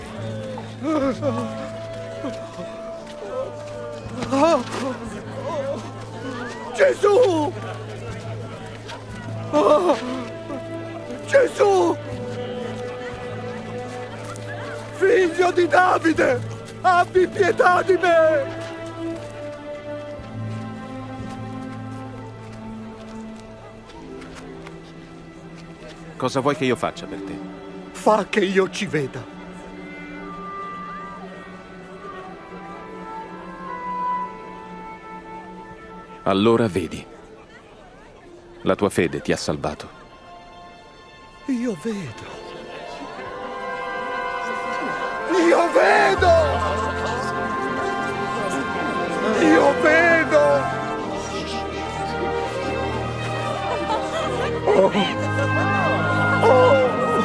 Oh. Gesù! Oh. Gesù! Figlio di Davide, abbi pietà di me! Cosa vuoi che io faccia per te? Fa che io ci veda. Allora vedi. La tua fede ti ha salvato. Io vedo. Io vedo! Io vedo! Oh! Oh!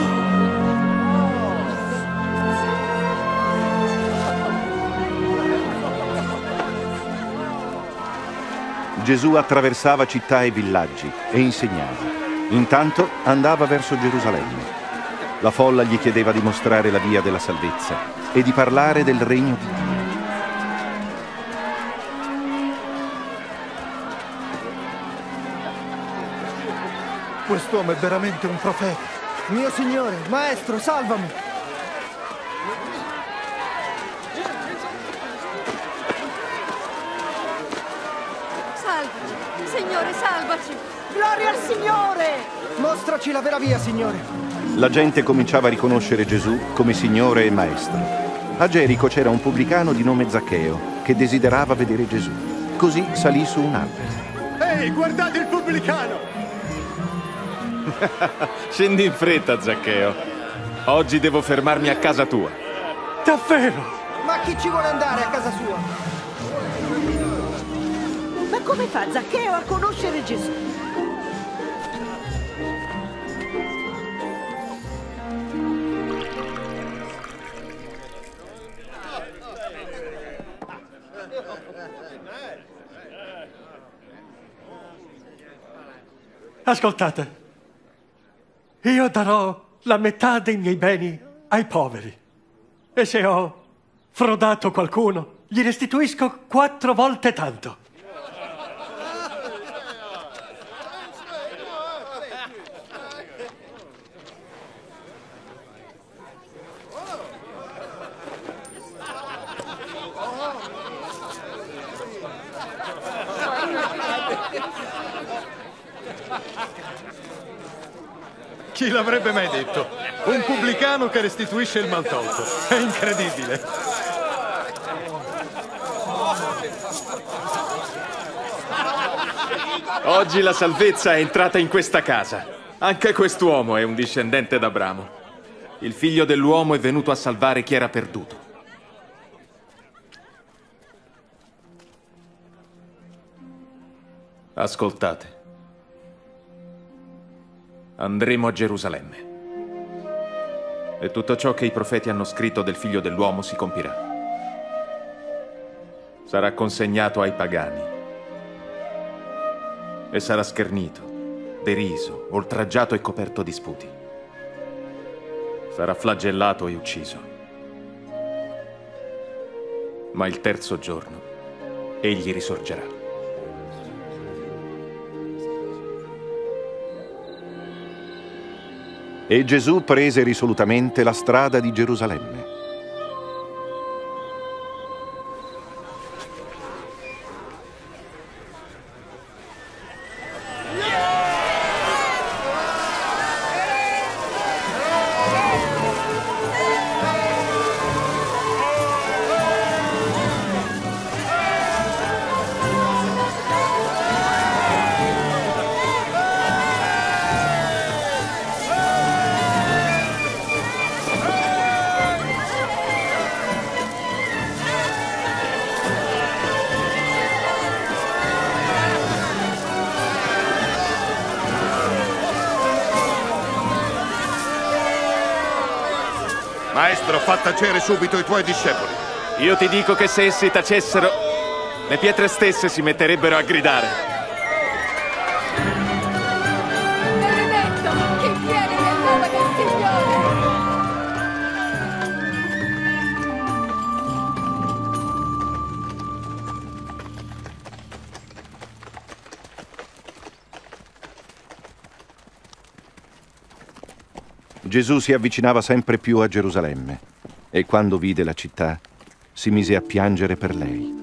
Gesù attraversava città e villaggi e insegnava. Intanto andava verso Gerusalemme. La folla gli chiedeva di mostrare la via della salvezza e di parlare del regno di Dio. Quest'uomo è veramente un profeta. Mio signore, maestro, salvami! Salvaci! Signore, salvaci! Gloria al Signore! Mostraci la vera via, Signore! La gente cominciava a riconoscere Gesù come Signore e Maestro. A Gerico c'era un pubblicano di nome Zaccheo che desiderava vedere Gesù. Così salì su un albero. Ehi, guardate il pubblicano! Scendi in fretta, Zaccheo. Oggi devo fermarmi a casa tua. Davvero? Ma chi ci vuole andare a casa sua? Ma come fa Zaccheo a conoscere Gesù? Ascoltate. Io darò la metà dei miei beni ai poveri. E se ho frodato qualcuno, gli restituisco quattro volte tanto. Chi l'avrebbe mai detto? Un pubblicano che restituisce il maltolto. È incredibile. Oggi la salvezza è entrata in questa casa. Anche quest'uomo è un discendente d'Abramo. Il figlio dell'uomo è venuto a salvare chi era perduto. Ascoltate. Andremo a Gerusalemme. E tutto ciò che i profeti hanno scritto del figlio dell'uomo si compirà. Sarà consegnato ai pagani. E sarà schernito, deriso, oltraggiato e coperto di sputi. Sarà flagellato e ucciso. Ma il terzo giorno egli risorgerà. E Gesù prese risolutamente la strada di Gerusalemme. Maestro, fa tacere subito i tuoi discepoli. Io ti dico che se essi tacessero, le pietre stesse si metterebbero a gridare. Benedetto chi viene nel nome del Signore! Gesù si avvicinava sempre più a Gerusalemme e quando vide la città si mise a piangere per lei.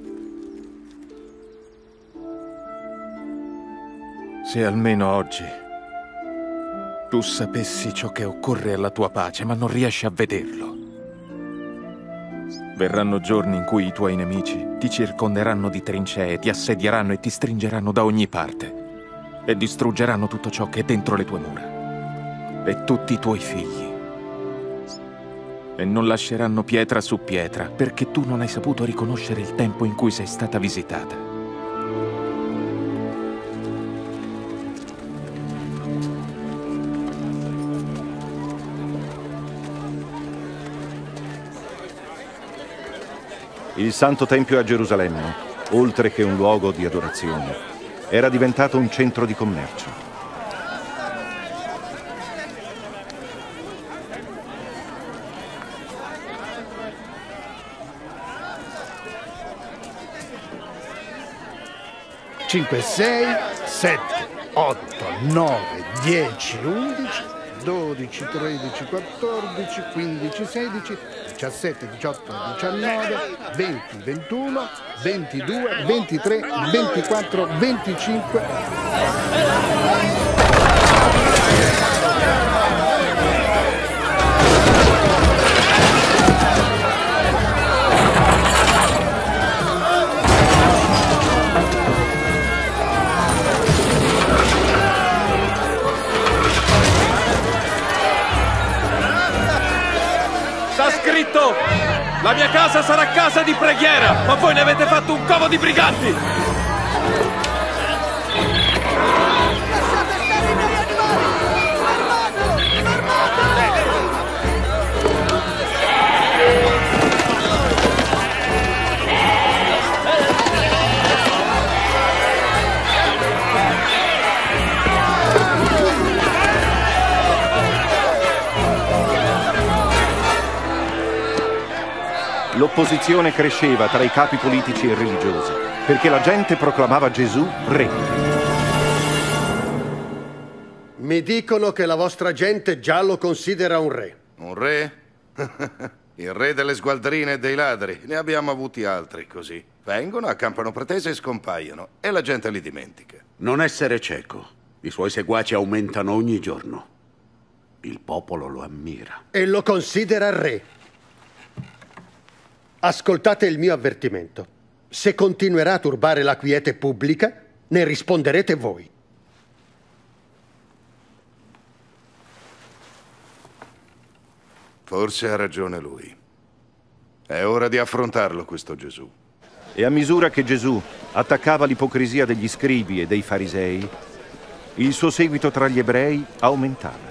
Se almeno oggi tu sapessi ciò che occorre alla tua pace, ma non riesci a vederlo. Verranno giorni in cui i tuoi nemici ti circonderanno di trincee, ti assedieranno e ti stringeranno da ogni parte e distruggeranno tutto ciò che è dentro le tue mura e tutti i tuoi figli. E non lasceranno pietra su pietra perché tu non hai saputo riconoscere il tempo in cui sei stata visitata. Il Santo Tempio a Gerusalemme, oltre che un luogo di adorazione, era diventato un centro di commercio. cinque, sei, sette, otto, nove, dieci, undici, dodici, tredici, quattordici, quindici, sedici, diciassette, diciotto, diciannove, venti, ventuno, ventidue, ventitré, ventiquattro, venticinque. Scritto: la mia casa sarà casa di preghiera, ma voi ne avete fatto un covo di briganti! Lasciate stare i miei animali! Fermate! Fermate! L'opposizione cresceva tra i capi politici e religiosi, perché la gente proclamava Gesù re. Mi dicono che la vostra gente già lo considera un re. Un re? Il re delle sgualdrine e dei ladri. Ne abbiamo avuti altri così. Vengono, accampano pretese e scompaiono. E la gente li dimentica. Non essere cieco. I suoi seguaci aumentano ogni giorno. Il popolo lo ammira. E lo considera re. Ascoltate il mio avvertimento. Se continuerà a turbare la quiete pubblica, ne risponderete voi. Forse ha ragione lui. È ora di affrontarlo, questo Gesù. E a misura che Gesù attaccava l'ipocrisia degli scribi e dei farisei, il suo seguito tra gli ebrei aumentava.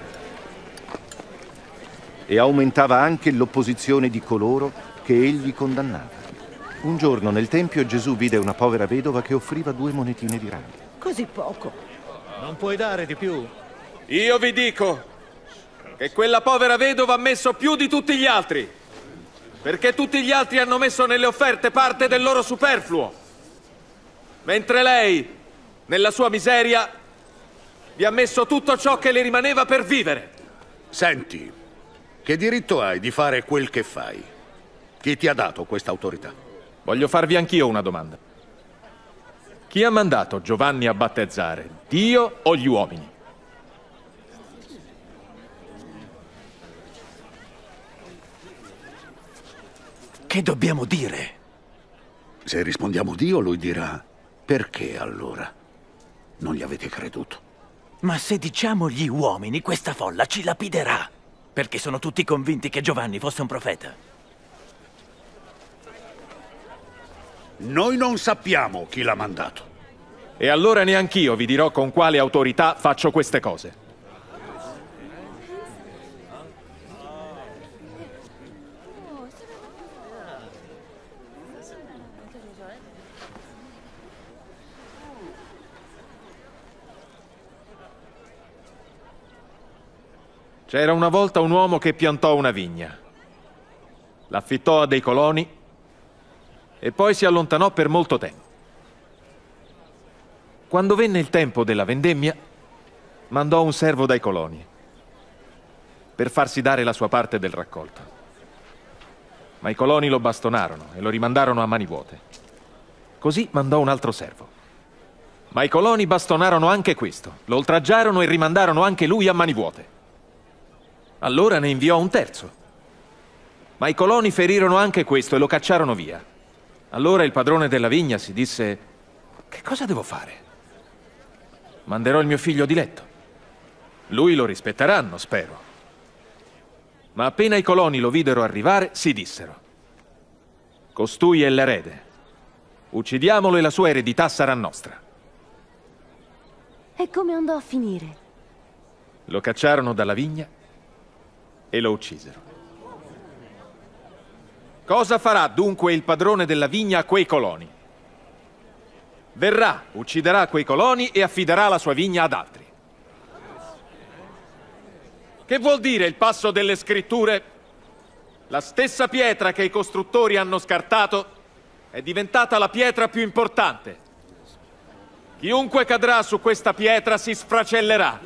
E aumentava anche l'opposizione di coloro che egli condannava. Un giorno nel Tempio Gesù vide una povera vedova che offriva due monetine di rame. Così poco. Non puoi dare di più. Io vi dico che quella povera vedova ha messo più di tutti gli altri, perché tutti gli altri hanno messo nelle offerte parte del loro superfluo, mentre lei, nella sua miseria, vi ha messo tutto ciò che le rimaneva per vivere. Senti, che diritto hai di fare quel che fai? Chi ti ha dato questa autorità? Voglio farvi anch'io una domanda. Chi ha mandato Giovanni a battezzare, Dio o gli uomini? Che dobbiamo dire? Se rispondiamo Dio, lui dirà: perché allora non gli avete creduto? Ma se diciamo gli uomini, questa folla ci lapiderà, perché sono tutti convinti che Giovanni fosse un profeta. Noi non sappiamo chi l'ha mandato. E allora neanch'io vi dirò con quale autorità faccio queste cose. C'era una volta un uomo che piantò una vigna, l'affittò a dei coloni e poi si allontanò per molto tempo. Quando venne il tempo della vendemmia, mandò un servo dai coloni. per farsi dare la sua parte del raccolto. Ma i coloni lo bastonarono e lo rimandarono a mani vuote. Così mandò un altro servo. Ma i coloni bastonarono anche questo, lo oltraggiarono e rimandarono anche lui a mani vuote. Allora ne inviò un terzo. Ma i coloni ferirono anche questo e lo cacciarono via. Allora il padrone della vigna si disse: che cosa devo fare? Manderò il mio figlio diletto. Lui lo rispetteranno, spero. Ma appena i coloni lo videro arrivare, si dissero: costui è l'erede. Uccidiamolo e la sua eredità sarà nostra. E come andò a finire? Lo cacciarono dalla vigna e lo uccisero. Cosa farà dunque il padrone della vigna a quei coloni? Verrà, ucciderà quei coloni e affiderà la sua vigna ad altri. Che vuol dire il passo delle scritture? La stessa pietra che i costruttori hanno scartato è diventata la pietra più importante. Chiunque cadrà su questa pietra si sfracellerà.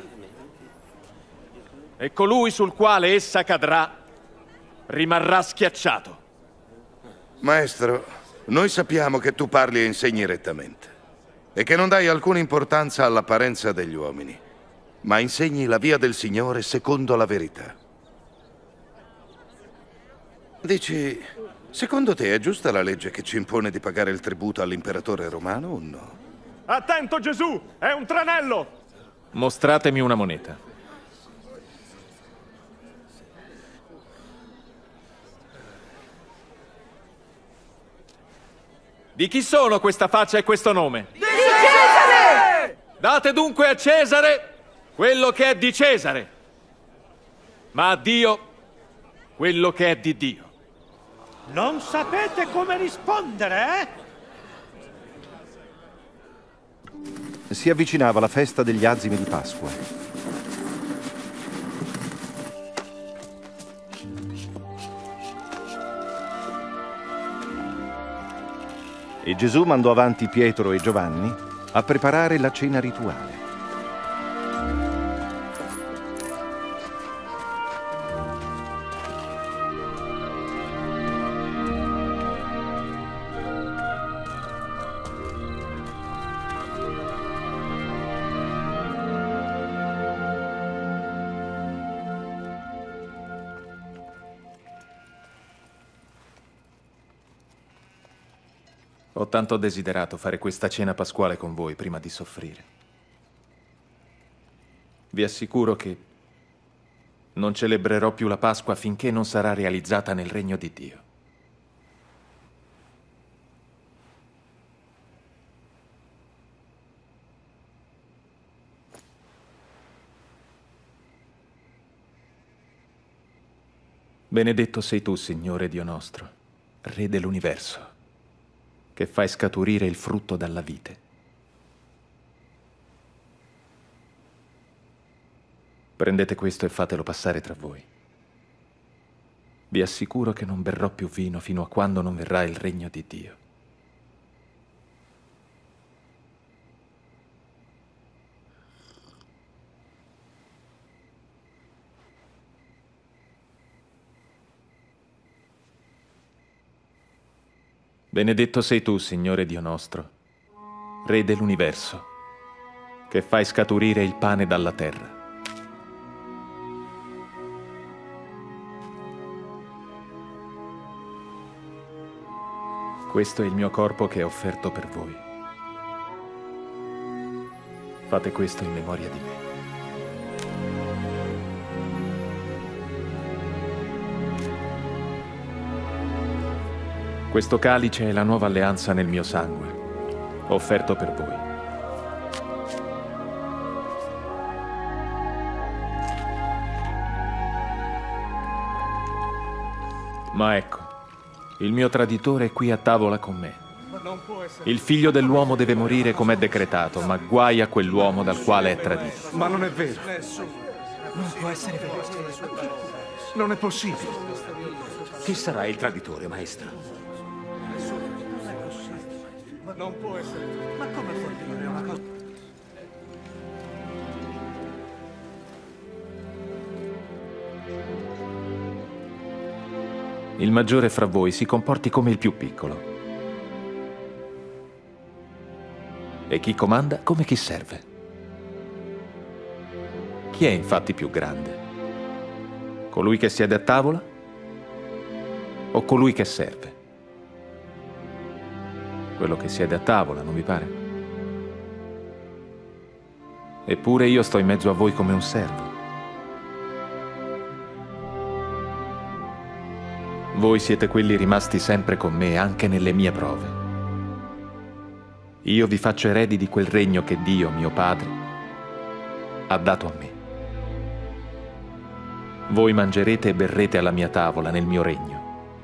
E colui sul quale essa cadrà rimarrà schiacciato. Maestro, noi sappiamo che tu parli e insegni rettamente e che non dai alcuna importanza all'apparenza degli uomini, ma insegni la via del Signore secondo la verità. Dici, secondo te è giusta la legge che ci impone di pagare il tributo all'imperatore romano o no? Attento, Gesù! È un tranello! Mostratemi una moneta. Di chi sono questa faccia e questo nome? Di Cesare! Date dunque a Cesare quello che è di Cesare, ma a Dio quello che è di Dio. Non sapete come rispondere, eh? Si avvicinava la festa degli azimi di Pasqua. E Gesù mandò avanti Pietro e Giovanni a preparare la cena rituale. Ho tanto desiderato fare questa cena pasquale con voi prima di soffrire. Vi assicuro che non celebrerò più la Pasqua finché non sarà realizzata nel regno di Dio. Benedetto sei tu, Signore Dio nostro, Re dell'universo, che fai scaturire il frutto dalla vite. Prendete questo e fatelo passare tra voi. Vi assicuro che non berrò più vino fino a quando non verrà il regno di Dio. Benedetto sei tu, Signore Dio nostro, Re dell'universo, che fai scaturire il pane dalla terra. Questo è il mio corpo che è offerto per voi. Fate questo in memoria di me. Questo calice è la nuova alleanza nel mio sangue, offerto per voi. Ma ecco, il mio traditore è qui a tavola con me. Il figlio dell'uomo deve morire come è decretato, ma guai a quell'uomo dal quale è tradito. Ma non è vero. Non può essere vero. Non è possibile. Chi sarà il traditore, maestro? Non può essere. Ma come può dire una cosa? il maggiore fra voi si comporti come il più piccolo. E chi comanda come chi serve. Chi è infatti più grande? Colui che siede a tavola o colui che serve? Quello che siede a tavola, non vi pare? Eppure io sto in mezzo a voi come un servo. Voi siete quelli rimasti sempre con me anche nelle mie prove. Io vi faccio eredi di quel regno che Dio, mio Padre, ha dato a me. Voi mangerete e berrete alla mia tavola nel mio regno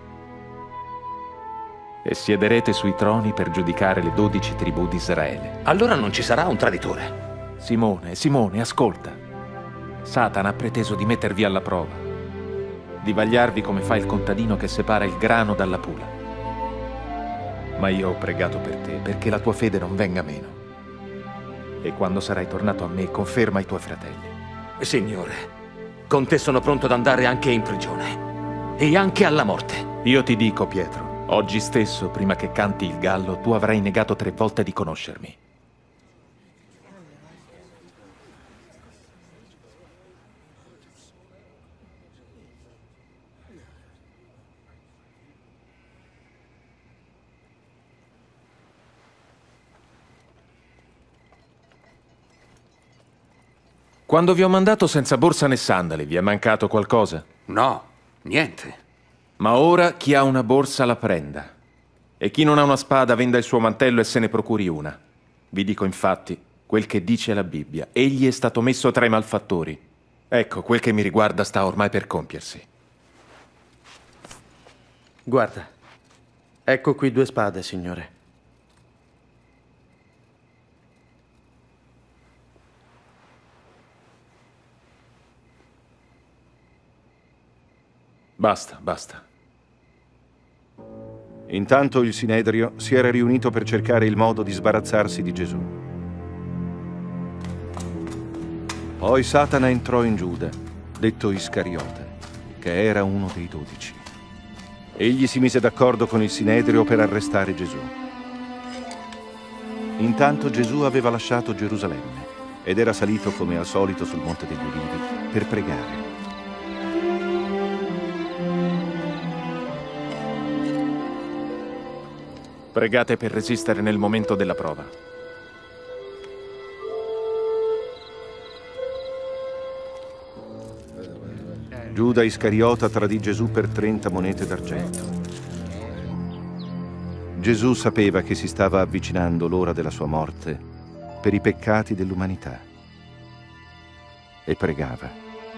e siederete sui troni per giudicare le dodici tribù di Israele. Allora non ci sarà un traditore. Simone, Simone, ascolta. Satana ha preteso di mettervi alla prova, di vagliarvi come fa il contadino che separa il grano dalla pula. Ma io ho pregato per te perché la tua fede non venga meno. E quando sarai tornato a me, conferma ai tuoi fratelli. Signore, con te sono pronto ad andare anche in prigione e anche alla morte. Io ti dico, Pietro, oggi stesso, prima che canti il gallo, tu avrai negato tre volte di conoscermi. Quando vi ho mandato senza borsa né sandali, vi è mancato qualcosa? No, niente. Ma ora chi ha una borsa la prenda. E chi non ha una spada venda il suo mantello e se ne procuri una. Vi dico infatti quel che dice la Bibbia. Egli è stato messo tra i malfattori. Ecco, quel che mi riguarda sta ormai per compiersi. Guarda, ecco qui due spade, signore. Basta, basta. Intanto il Sinedrio si era riunito per cercare il modo di sbarazzarsi di Gesù. Poi Satana entrò in Giuda, detto Iscariota, che era uno dei dodici. Egli si mise d'accordo con il Sinedrio per arrestare Gesù. Intanto Gesù aveva lasciato Gerusalemme ed era salito come al solito sul Monte degli Ulivi per pregare. Pregate per resistere nel momento della prova. Giuda Iscariota tradì Gesù per trenta monete d'argento. Gesù sapeva che si stava avvicinando l'ora della sua morte per i peccati dell'umanità e pregava.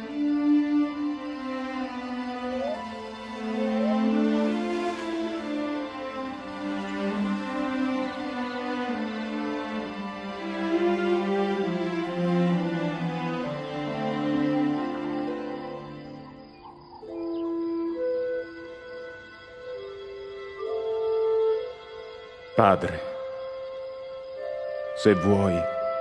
Padre, se vuoi,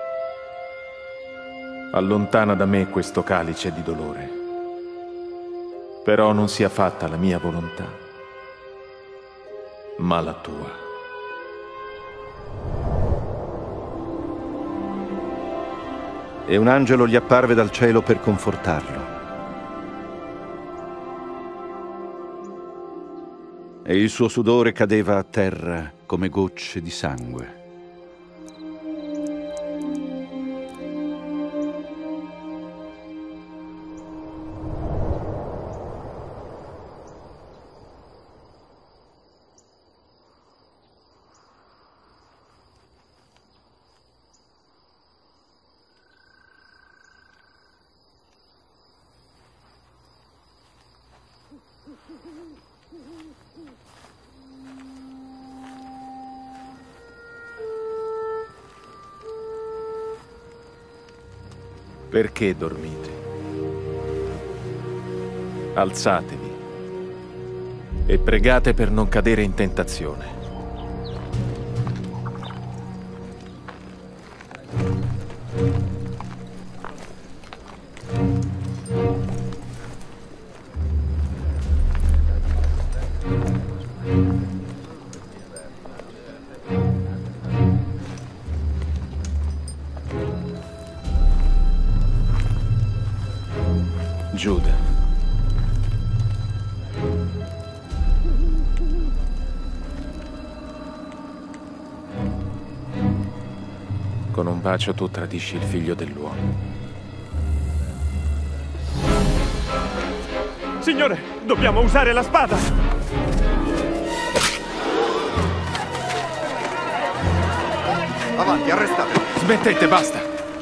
allontana da me questo calice di dolore, però non sia fatta la mia volontà, ma la tua. E un angelo gli apparve dal cielo per confortarlo. E il suo sudore cadeva a terra come gocce di sangue. Perché dormite? Alzatevi e pregate per non cadere in tentazione. Giuda. Con un bacio tu tradisci il figlio dell'uomo. Signore, dobbiamo usare la spada! Avanti, arrestate! Smettete, basta!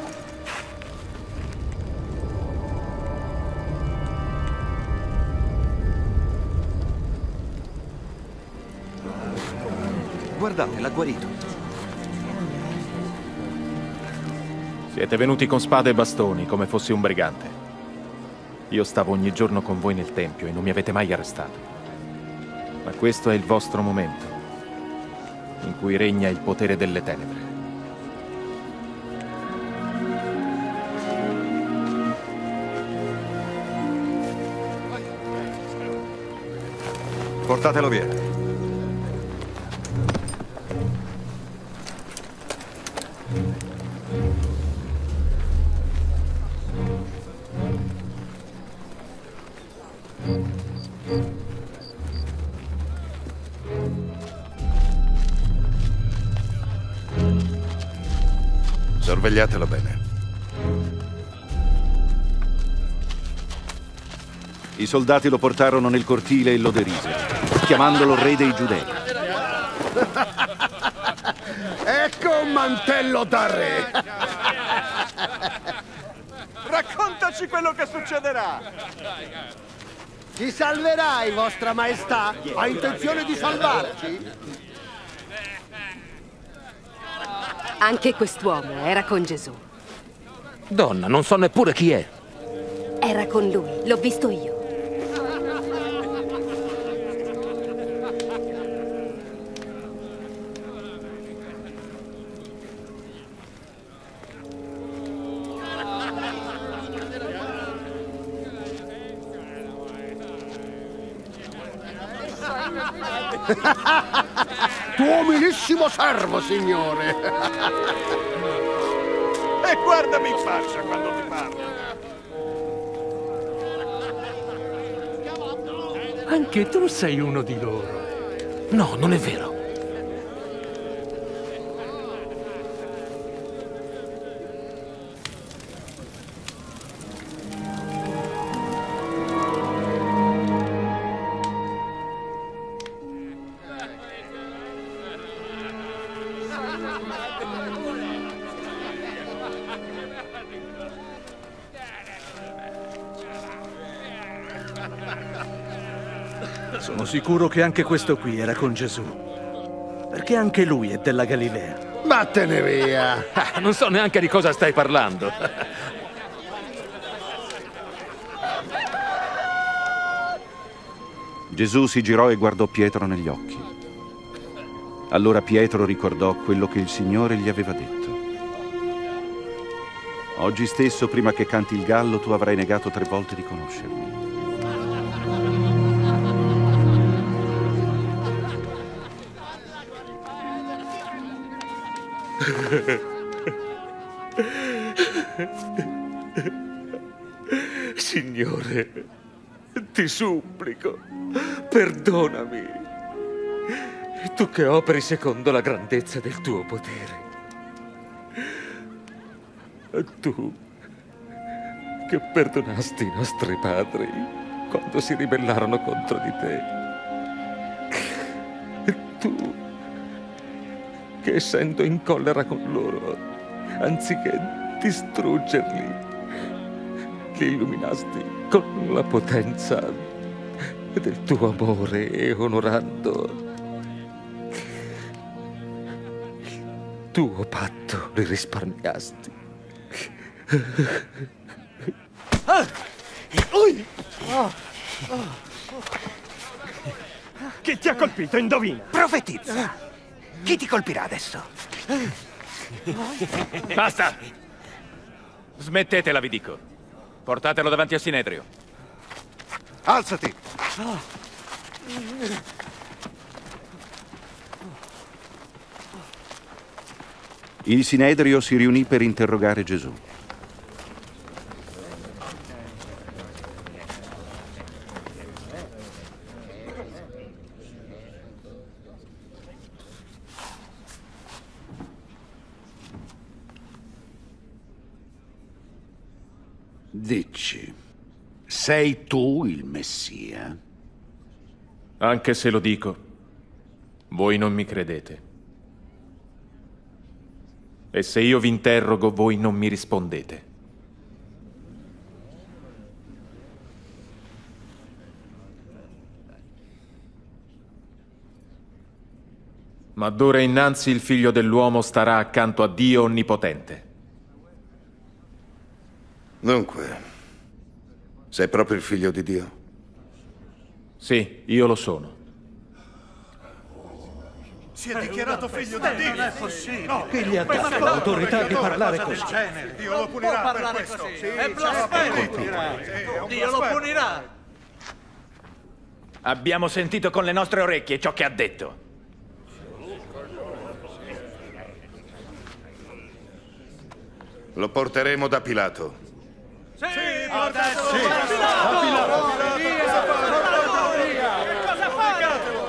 Guardate, l'ha guarito. Siete venuti con spade e bastoni, come fossi un brigante. Io stavo ogni giorno con voi nel tempio e non mi avete mai arrestato. Ma questo è il vostro momento, in cui regna il potere delle tenebre. Portatelo via. Sorvegliatelo bene. I soldati lo portarono nel cortile e lo derisero, chiamandolo re dei Giudei. Ecco un mantello da re! Raccontaci quello che succederà! Ci salverai, vostra maestà? Ha intenzione di salvarci? Anche quest'uomo era con Gesù. Donna, non so neppure chi è. Era con lui, l'ho visto io. Tuo umilissimo servo, signore! E guardami in faccia quando ti parlo! Anche tu sei uno di loro. No, non è vero. Sono sicuro che anche questo qui era con Gesù. Perché anche lui è della Galilea. Vattene via! Ah, non so neanche di cosa stai parlando. Gesù si girò e guardò Pietro negli occhi. Allora Pietro ricordò quello che il Signore gli aveva detto. Oggi stesso, prima che canti il gallo, tu avrai negato tre volte di conoscermi. Signore, ti supplico, perdonami. Tu che operi secondo la grandezza del tuo potere. Tu che perdonasti i nostri padri quando si ribellarono contro di te. Tu che essendo in collera con loro, anziché distruggerli, li illuminasti con la potenza del tuo amore e onorando il tuo patto li risparmiasti. Ah! Ui! Oh! Oh! Chi ti ha colpito? Indovina. Profetizza. Chi ti colpirà adesso? Basta! Smettetela, vi dico. Portatelo davanti a Sinedrio. Alzati! Il Sinedrio si riunì per interrogare Gesù. Dici, sei tu il Messia? Anche se lo dico, voi non mi credete. E se io vi interrogo, voi non mi rispondete. Ma d'ora innanzi il figlio dell'uomo starà accanto a Dio Onnipotente. Dunque, sei proprio il figlio di Dio? Sì, io lo sono. Si è dichiarato figlio di Dio. Non è possibile. No, Chi gli ha dato l'autorità di parlare così? Dio lo punirà per questo. È blasfemo. Dio lo punirà. Abbiamo sentito con le nostre orecchie ciò che ha detto. Lo porteremo da Pilato. Sì, portatelo sì. da Pilato! Pilato! Portatelo via! Che cosa fate?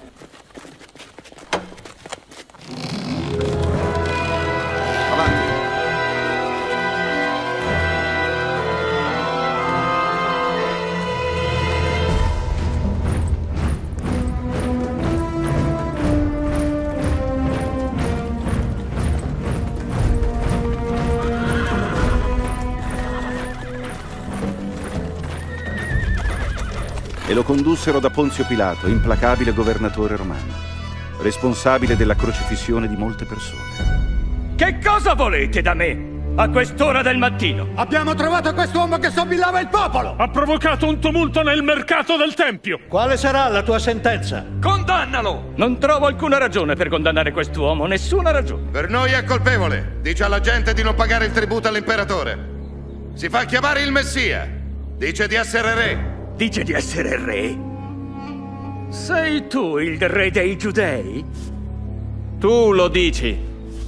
E lo condussero da Ponzio Pilato, implacabile governatore romano, responsabile della crocifissione di molte persone. Che cosa volete da me? A quest'ora del mattino? Abbiamo trovato quest'uomo che sobillava il popolo! Ha provocato un tumulto nel mercato del Tempio! Quale sarà la tua sentenza? Condannalo! Non trovo alcuna ragione per condannare quest'uomo, nessuna ragione. Per noi è colpevole. Dice alla gente di non pagare il tributo all'imperatore. Si fa chiamare il Messia. Dice di essere re. Dice di essere re? Sei tu il re dei Giudei? Tu lo dici.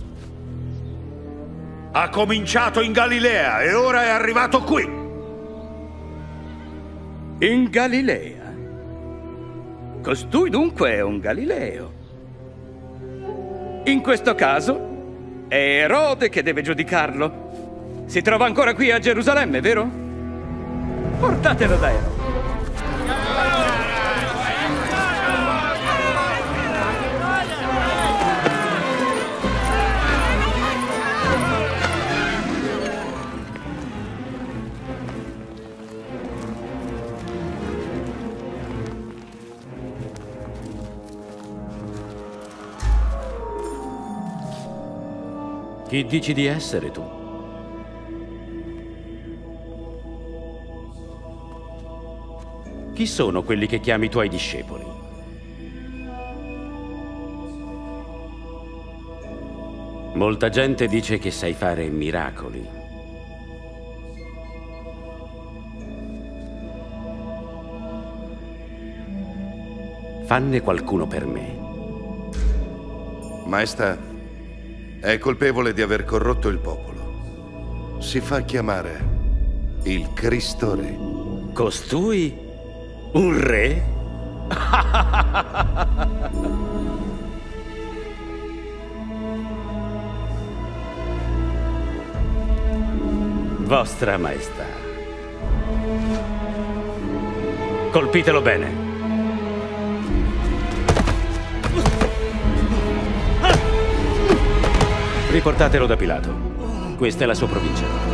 Ha cominciato in Galilea e ora è arrivato qui. In Galilea? Costui dunque è un Galileo. In questo caso è Erode che deve giudicarlo. Si trova ancora qui a Gerusalemme, vero? Portatelo da Erode. Chi dici di essere tu? Chi sono quelli che chiami i tuoi discepoli? Molta gente dice che sai fare miracoli. Fanne qualcuno per me. Maestà, è colpevole di aver corrotto il popolo. Si fa chiamare il Cristo Re. Costui? Un re? Vostra Maestà. Colpitelo bene. Riportatelo da Pilato. Questa è la sua provincia.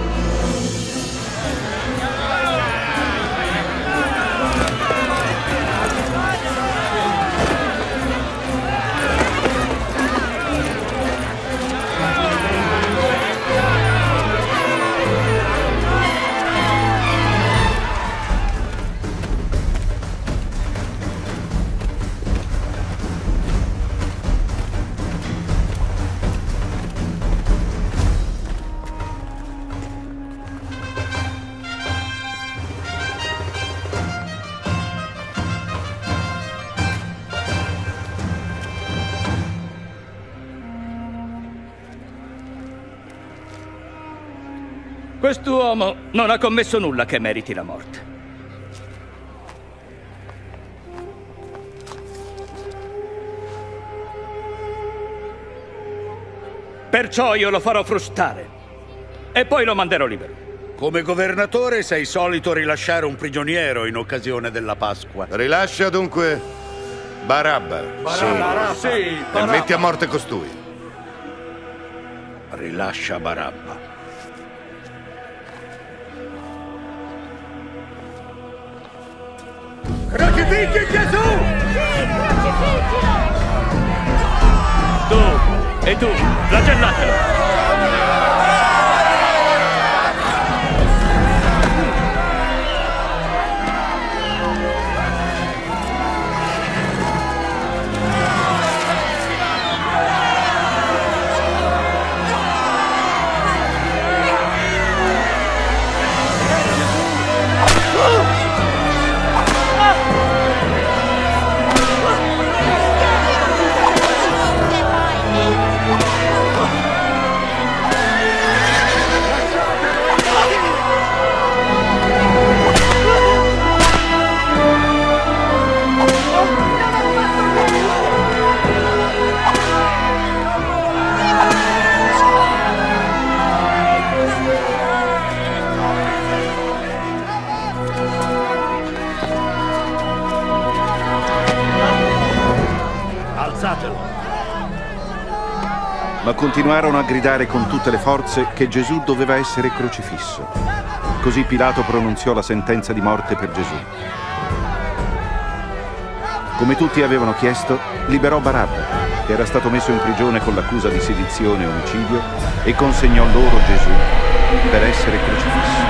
Quest'uomo non ha commesso nulla che meriti la morte. Perciò io lo farò frustare e poi lo manderò libero. Come governatore sei solito rilasciare un prigioniero in occasione della Pasqua. Rilascia dunque Barabba. Barabba. Sì, E Barabba. metti a morte costui. Rilascia Barabba. Crocifiggi Gesù! Sì, crocifiggilo! Tu e tu, flagellatelo! Ma continuarono a gridare con tutte le forze che Gesù doveva essere crocifisso. Così Pilato pronunziò la sentenza di morte per Gesù. Come tutti avevano chiesto, liberò Barabba, che era stato messo in prigione con l'accusa di sedizione e omicidio, e consegnò loro Gesù per essere crocifisso.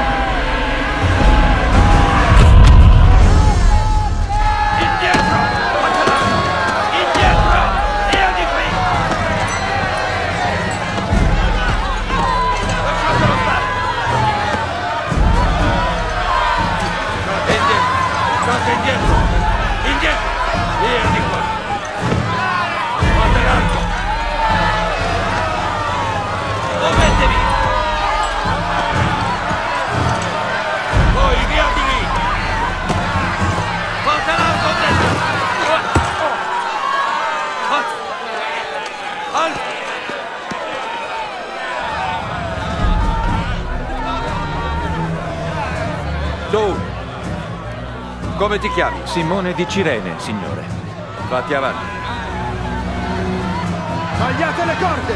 Tu, come ti chiami? Simone di Cirene, signore. Vatti avanti. Tagliate le corde!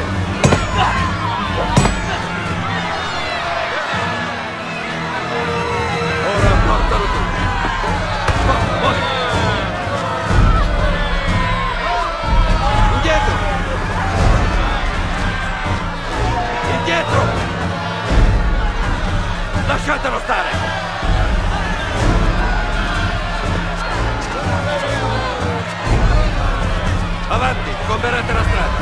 Ora portalo tu. Muovi. Indietro. Indietro. Lasciatelo stare. Avanti, sgomberate la strada.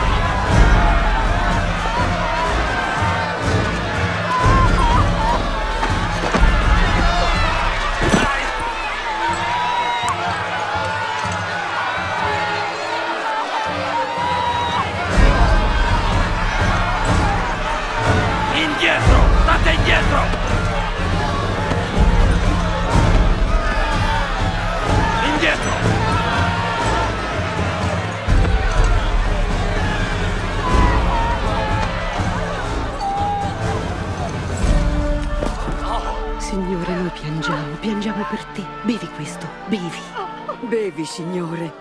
Indietro! State indietro! Indietro! Signore, noi piangiamo, piangiamo per te. Bevi questo, bevi. Bevi, signore.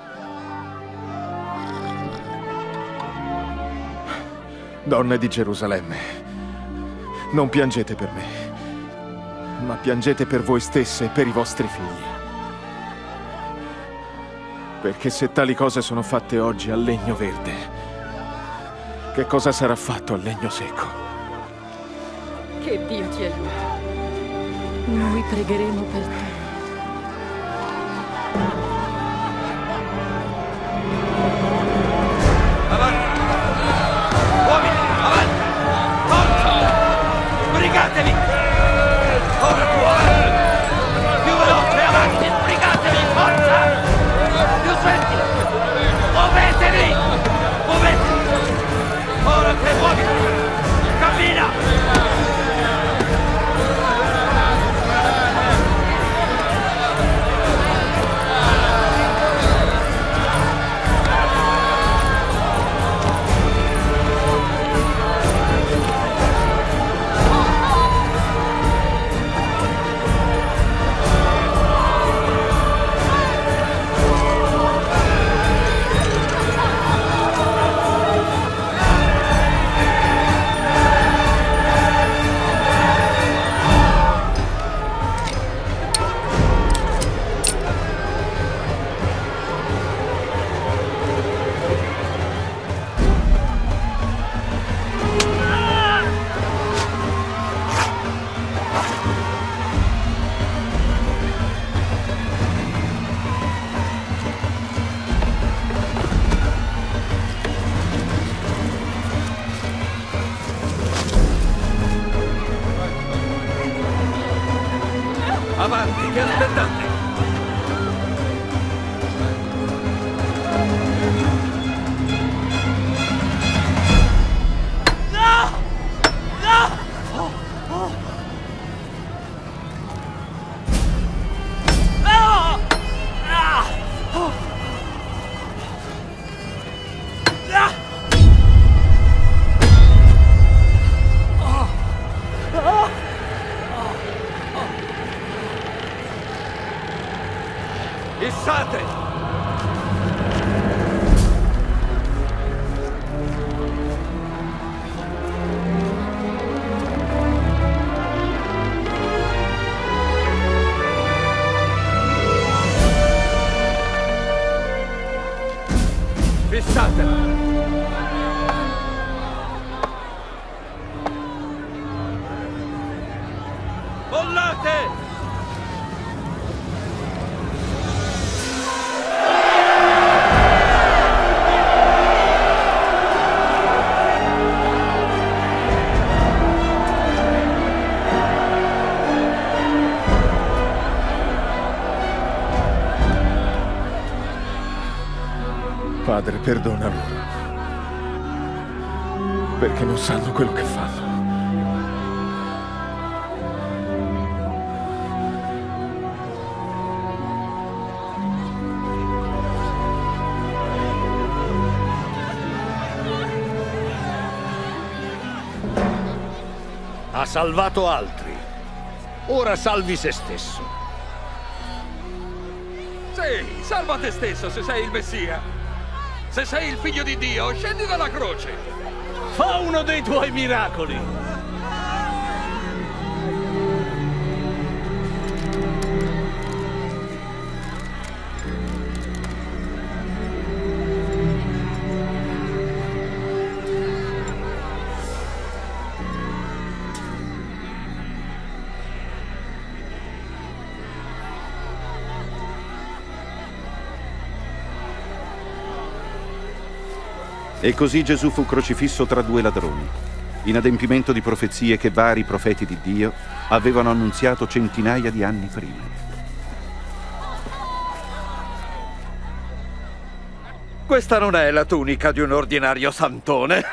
Donne di Gerusalemme, non piangete per me, ma piangete per voi stesse e per i vostri figli. Perché se tali cose sono fatte oggi al legno verde, che cosa sarà fatto al legno secco? Che Dio ti aiuti. Noi pregheremo per te. Avanti! Uomini, avanti! Forza! Sbrigatevi! Ora tu, avanti! Più veloce, avanti! Sbrigatevi, forza! Più svetti! Muovetevi! Muovetevi! Ora te, muoviti! Cammina! Avanti, che aspettate? No! No! Oh, oh. No! Ah! Oh. Ah! Oh. Oh. Issate! Fissatela! Bollate! Padre, perdona loro, perché non sanno quello che fanno. Ha salvato altri. Ora salvi se stesso. Sì, salva te stesso se sei il Messia. Se sei il figlio di Dio, scendi dalla croce. Fa uno dei tuoi miracoli. E così Gesù fu crocifisso tra due ladroni, in adempimento di profezie che vari profeti di Dio avevano annunziato centinaia di anni prima. Questa non è la tunica di un ordinario santone.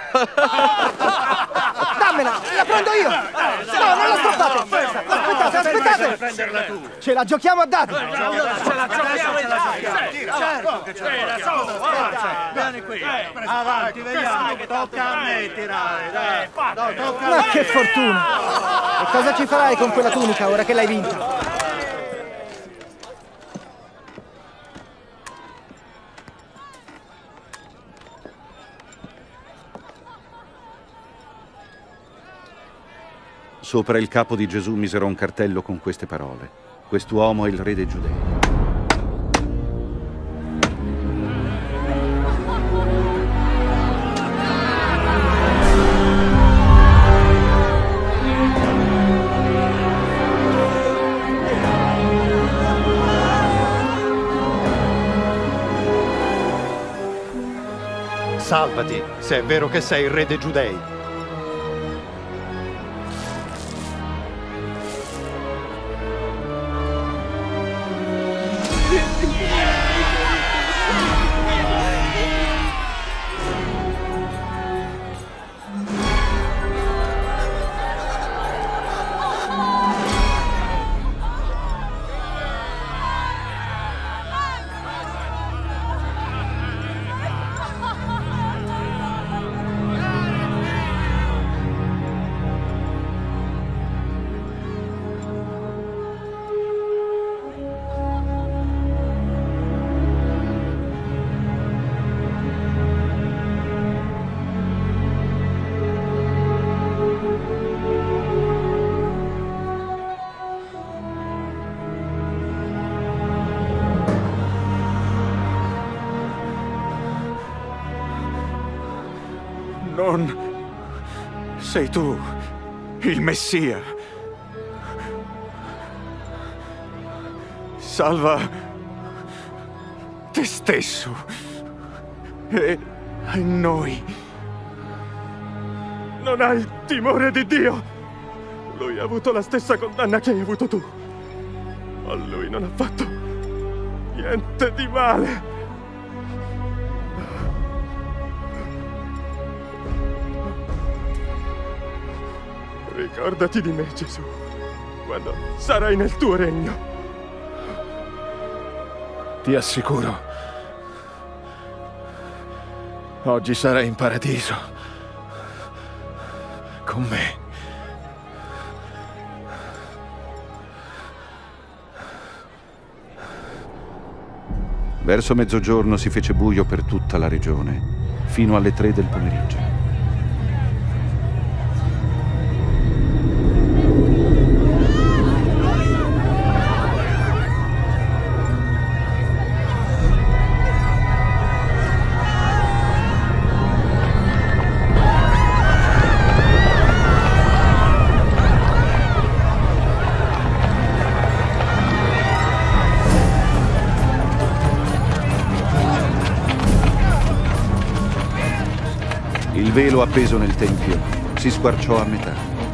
Dammela, la prendo io! No, non la stoppate! Aspettate, aspettate! Ce la giochiamo a dadi! Ce la giochiamo a dadi! Certo che ce la giochiamo! Vieni qui! Avanti, vediamo! Tocca a me tirare, dai! Ma che fortuna! E cosa ci farai con quella tunica ora che l'hai vinta? Sopra il capo di Gesù misero un cartello con queste parole: quest'uomo è il re dei Giudei. Salvati, se è vero che sei il re dei Giudei. Non sei tu il Messia. Salva te stesso e noi. Non hai timore di Dio. Lui ha avuto la stessa condanna che hai avuto tu. Ma lui non ha fatto niente di male. Ricordati di me, Gesù, quando sarai nel tuo regno. Ti assicuro, oggi sarai in paradiso con me. Verso mezzogiorno si fece buio per tutta la regione, fino alle tre del pomeriggio. Il velo appeso nel tempio si squarciò a metà.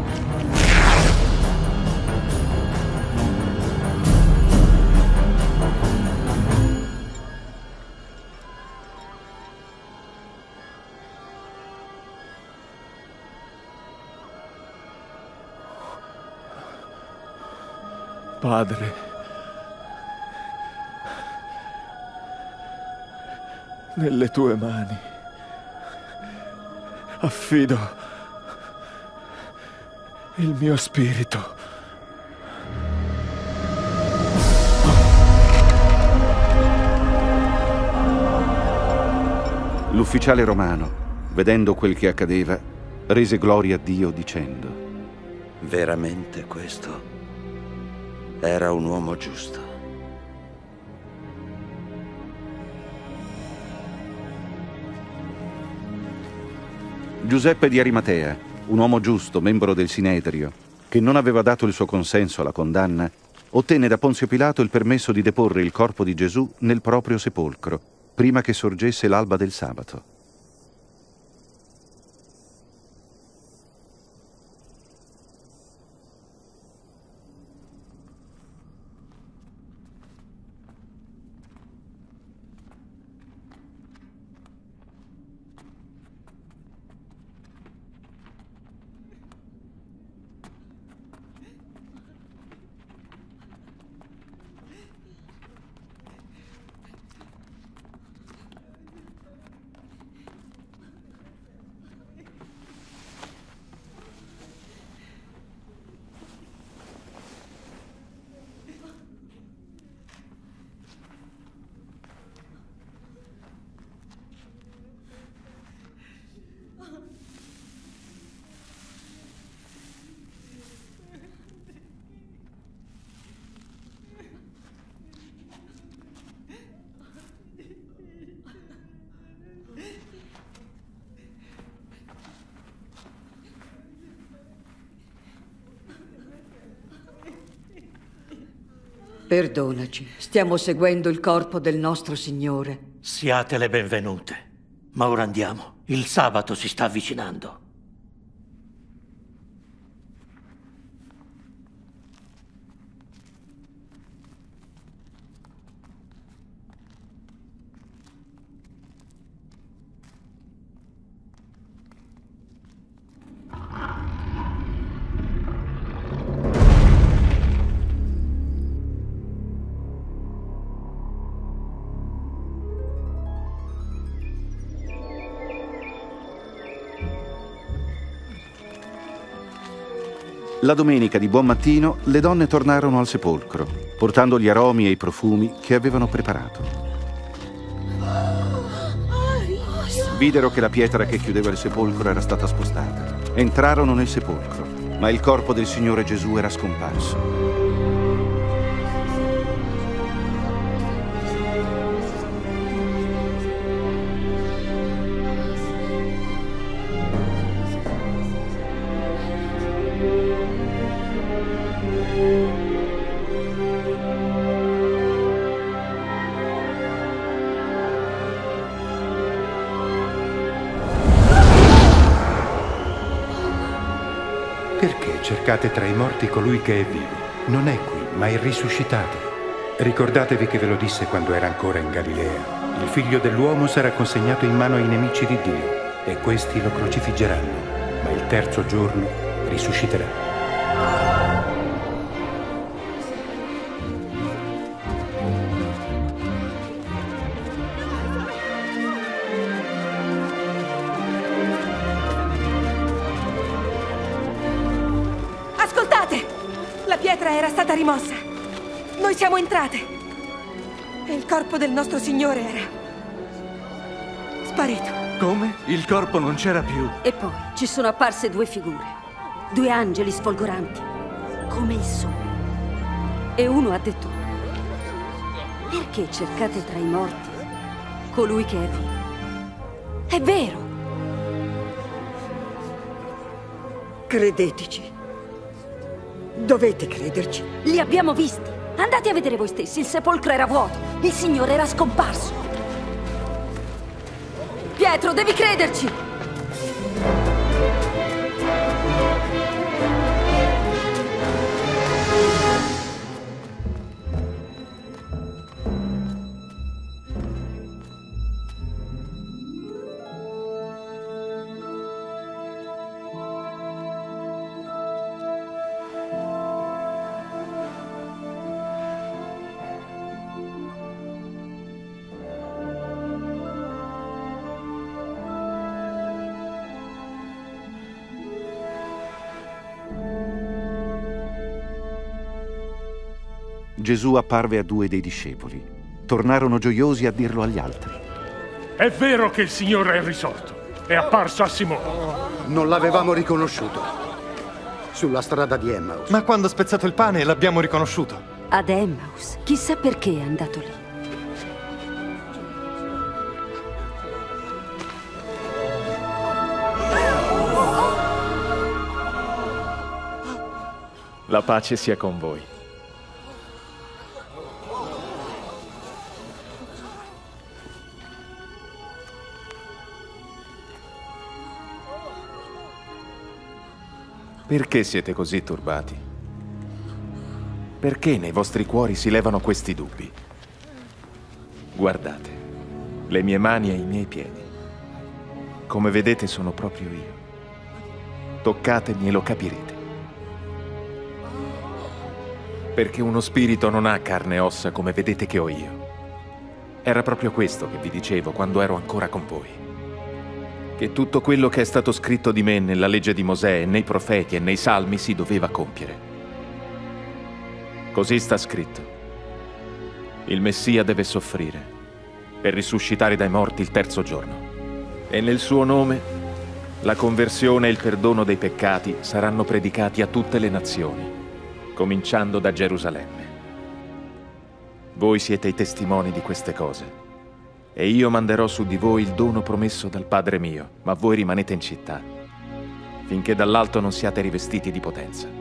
Padre, nelle tue mani affido il mio spirito. L'ufficiale romano, vedendo quel che accadeva, rese gloria a Dio dicendo: veramente questo era un uomo giusto. Giuseppe di Arimatea, un uomo giusto, membro del Sinedrio, che non aveva dato il suo consenso alla condanna, ottenne da Ponzio Pilato il permesso di deporre il corpo di Gesù nel proprio sepolcro, prima che sorgesse l'alba del sabato. Perdonaci, stiamo seguendo il corpo del nostro Signore. Siate le benvenute. Ma ora andiamo. Il sabato si sta avvicinando. La domenica di buon mattino le donne tornarono al sepolcro, portando gli aromi e i profumi che avevano preparato. Videro che la pietra che chiudeva il sepolcro era stata spostata. Entrarono nel sepolcro, ma il corpo del Signore Gesù era scomparso. Perché cercate tra i morti colui che è vivo? Non è qui, ma è risuscitato. Ricordatevi che ve lo disse quando era ancora in Galilea. Il figlio dell'uomo sarà consegnato in mano ai nemici di Dio e questi lo crocifiggeranno, ma il terzo giorno risusciterà. Ascoltate! La pietra era stata rimossa. Noi siamo entrate. E il corpo del nostro Signore era sparito. Come? Il corpo non c'era più. E poi ci sono apparse due figure, due angeli sfolgoranti, come il sole. E uno ha detto: perché cercate tra i morti colui che è vivo? È vero! Credeteci. Dovete crederci. Li abbiamo visti. Andate a vedere voi stessi, il sepolcro era vuoto, il Signore era scomparso. Pietro, devi crederci! Gesù apparve a due dei discepoli. Tornarono gioiosi a dirlo agli altri. È vero che il Signore è risorto. È apparso a Simone. Non l'avevamo riconosciuto. Sulla strada di Emmaus. Ma quando ha spezzato il pane l'abbiamo riconosciuto. Ad Emmaus. Chissà perché è andato lì. La pace sia con voi. Perché siete così turbati? Perché nei vostri cuori si levano questi dubbi? Guardate, le mie mani e i miei piedi. Come vedete sono proprio io. Toccatemi e lo capirete. Perché uno spirito non ha carne e ossa come vedete che ho io. Era proprio questo che vi dicevo quando ero ancora con voi. Che tutto quello che è stato scritto di me nella legge di Mosè, nei profeti e nei salmi si doveva compiere. Così sta scritto. Il Messia deve soffrire per risuscitare dai morti il terzo giorno. E nel suo nome la conversione e il perdono dei peccati saranno predicati a tutte le nazioni, cominciando da Gerusalemme. Voi siete i testimoni di queste cose. E io manderò su di voi il dono promesso dal Padre mio, ma voi rimanete in città, finché dall'alto non siate rivestiti di potenza.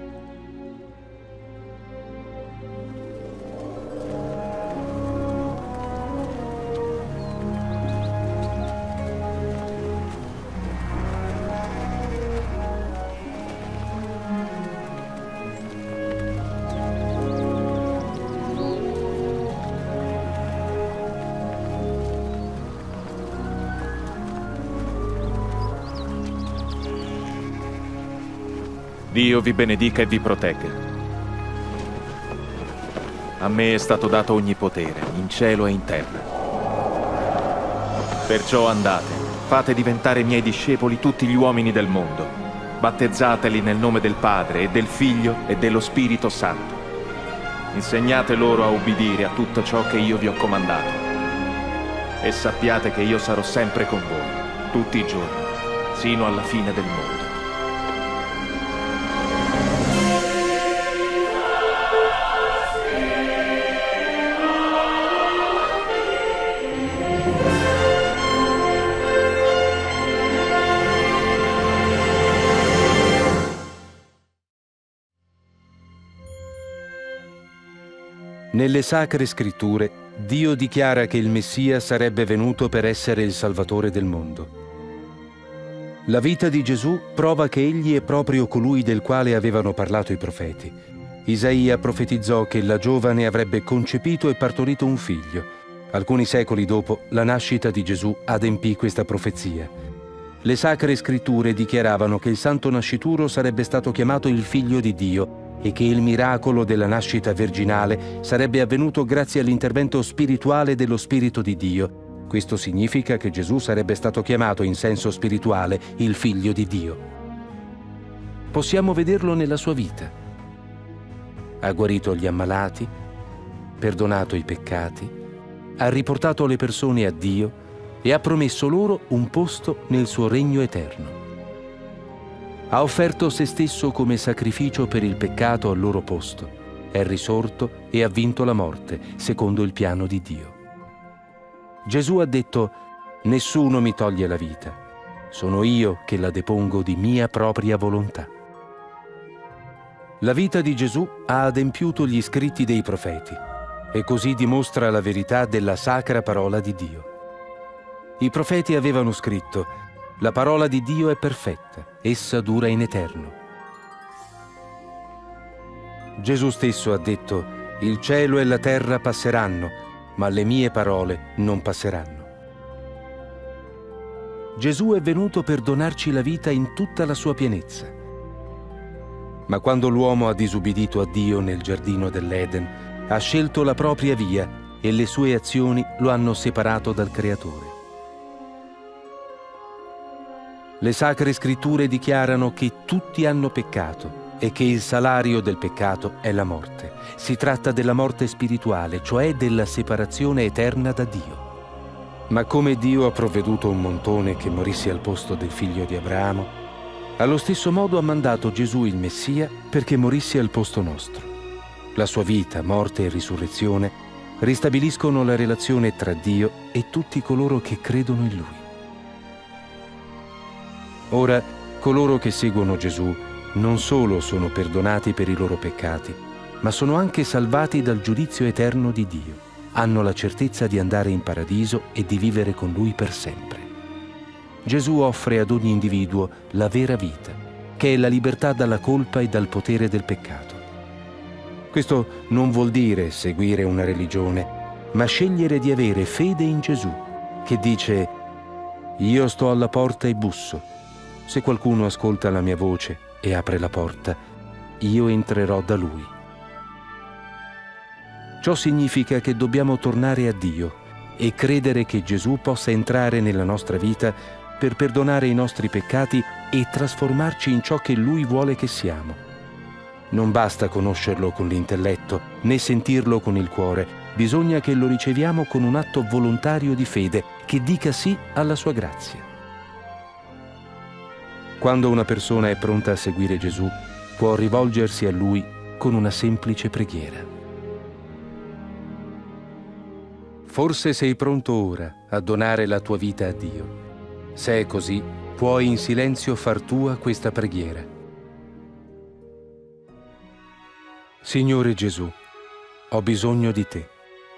Dio vi benedica e vi protegga. A me è stato dato ogni potere, in cielo e in terra. Perciò andate, fate diventare miei discepoli tutti gli uomini del mondo. Battezzateli nel nome del Padre e del Figlio e dello Spirito Santo. Insegnate loro a ubbidire a tutto ciò che io vi ho comandato. E sappiate che io sarò sempre con voi, tutti i giorni, sino alla fine del mondo. Nelle Sacre Scritture, Dio dichiara che il Messia sarebbe venuto per essere il Salvatore del mondo. La vita di Gesù prova che egli è proprio colui del quale avevano parlato i profeti. Isaia profetizzò che la giovane avrebbe concepito e partorito un figlio. Alcuni secoli dopo, la nascita di Gesù adempì questa profezia. Le sacre scritture dichiaravano che il santo nascituro sarebbe stato chiamato il figlio di Dio e che il miracolo della nascita virginale sarebbe avvenuto grazie all'intervento spirituale dello Spirito di Dio. Questo significa che Gesù sarebbe stato chiamato in senso spirituale il figlio di Dio. Possiamo vederlo nella sua vita. Ha guarito gli ammalati, perdonato i peccati, ha riportato le persone a Dio e ha promesso loro un posto nel suo regno eterno. Ha offerto se stesso come sacrificio per il peccato al loro posto, è risorto e ha vinto la morte, secondo il piano di Dio. Gesù ha detto: «Nessuno mi toglie la vita, sono io che la depongo di mia propria volontà». La vita di Gesù ha adempiuto gli scritti dei profeti e così dimostra la verità della sacra parola di Dio. I profeti avevano scritto: «La parola di Dio è perfetta, essa dura in eterno». Gesù stesso ha detto: «Il cielo e la terra passeranno, ma le mie parole non passeranno». Gesù è venuto per donarci la vita in tutta la sua pienezza. Ma quando l'uomo ha disubbidito a Dio nel giardino dell'Eden, ha scelto la propria via e le sue azioni lo hanno separato dal Creatore. Le sacre scritture dichiarano che tutti hanno peccato e che il salario del peccato è la morte. Si tratta della morte spirituale, cioè della separazione eterna da Dio. Ma come Dio ha provveduto un montone che morisse al posto del figlio di Abramo, allo stesso modo ha mandato Gesù il Messia perché morisse al posto nostro. La sua vita, morte e risurrezione ristabiliscono la relazione tra Dio e tutti coloro che credono in Lui. Ora, coloro che seguono Gesù non solo sono perdonati per i loro peccati, ma sono anche salvati dal giudizio eterno di Dio. Hanno la certezza di andare in paradiso e di vivere con Lui per sempre. Gesù offre ad ogni individuo la vera vita, che è la libertà dalla colpa e dal potere del peccato. Questo non vuol dire seguire una religione, ma scegliere di avere fede in Gesù, che dice: «Io sto alla porta e busso. Se qualcuno ascolta la mia voce e apre la porta, io entrerò da lui». Ciò significa che dobbiamo tornare a Dio e credere che Gesù possa entrare nella nostra vita per perdonare i nostri peccati e trasformarci in ciò che Lui vuole che siamo. Non basta conoscerlo con l'intelletto, né sentirlo con il cuore. Bisogna che lo riceviamo con un atto volontario di fede che dica sì alla sua grazia. Quando una persona è pronta a seguire Gesù, può rivolgersi a Lui con una semplice preghiera. Forse sei pronto ora a donare la tua vita a Dio. Se è così, puoi in silenzio far tua questa preghiera. Signore Gesù, ho bisogno di te.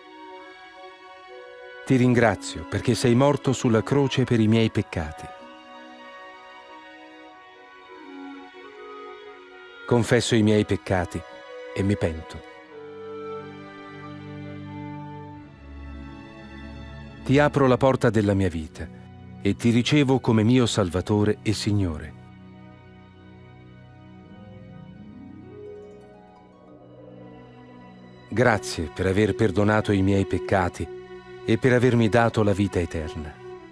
Ti ringrazio perché sei morto sulla croce per i miei peccati. Confesso i miei peccati e mi pento. Ti apro la porta della mia vita e ti ricevo come mio Salvatore e Signore. Grazie per aver perdonato i miei peccati e per avermi dato la vita eterna.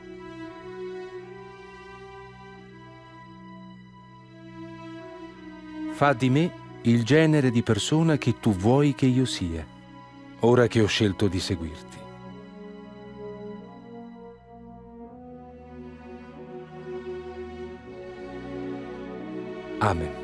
Fa di me il genere di persona che tu vuoi che io sia, ora che ho scelto di seguirti. Amen.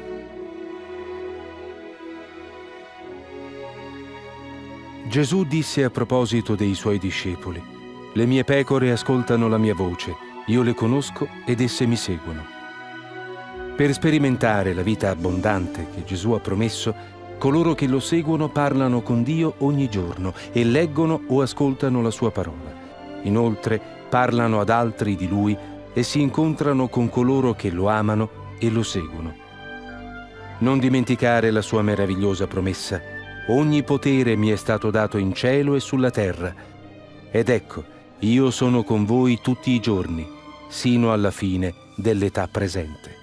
Gesù disse a proposito dei suoi discepoli: «Le mie pecore ascoltano la mia voce, io le conosco ed esse mi seguono». Per sperimentare la vita abbondante che Gesù ha promesso, coloro che lo seguono parlano con Dio ogni giorno e leggono o ascoltano la sua parola. Inoltre parlano ad altri di Lui e si incontrano con coloro che lo amano e lo seguono. Non dimenticare la sua meravigliosa promessa. Ogni potere mi è stato dato in cielo e sulla terra. Ed ecco, io sono con voi tutti i giorni, sino alla fine dell'età presente.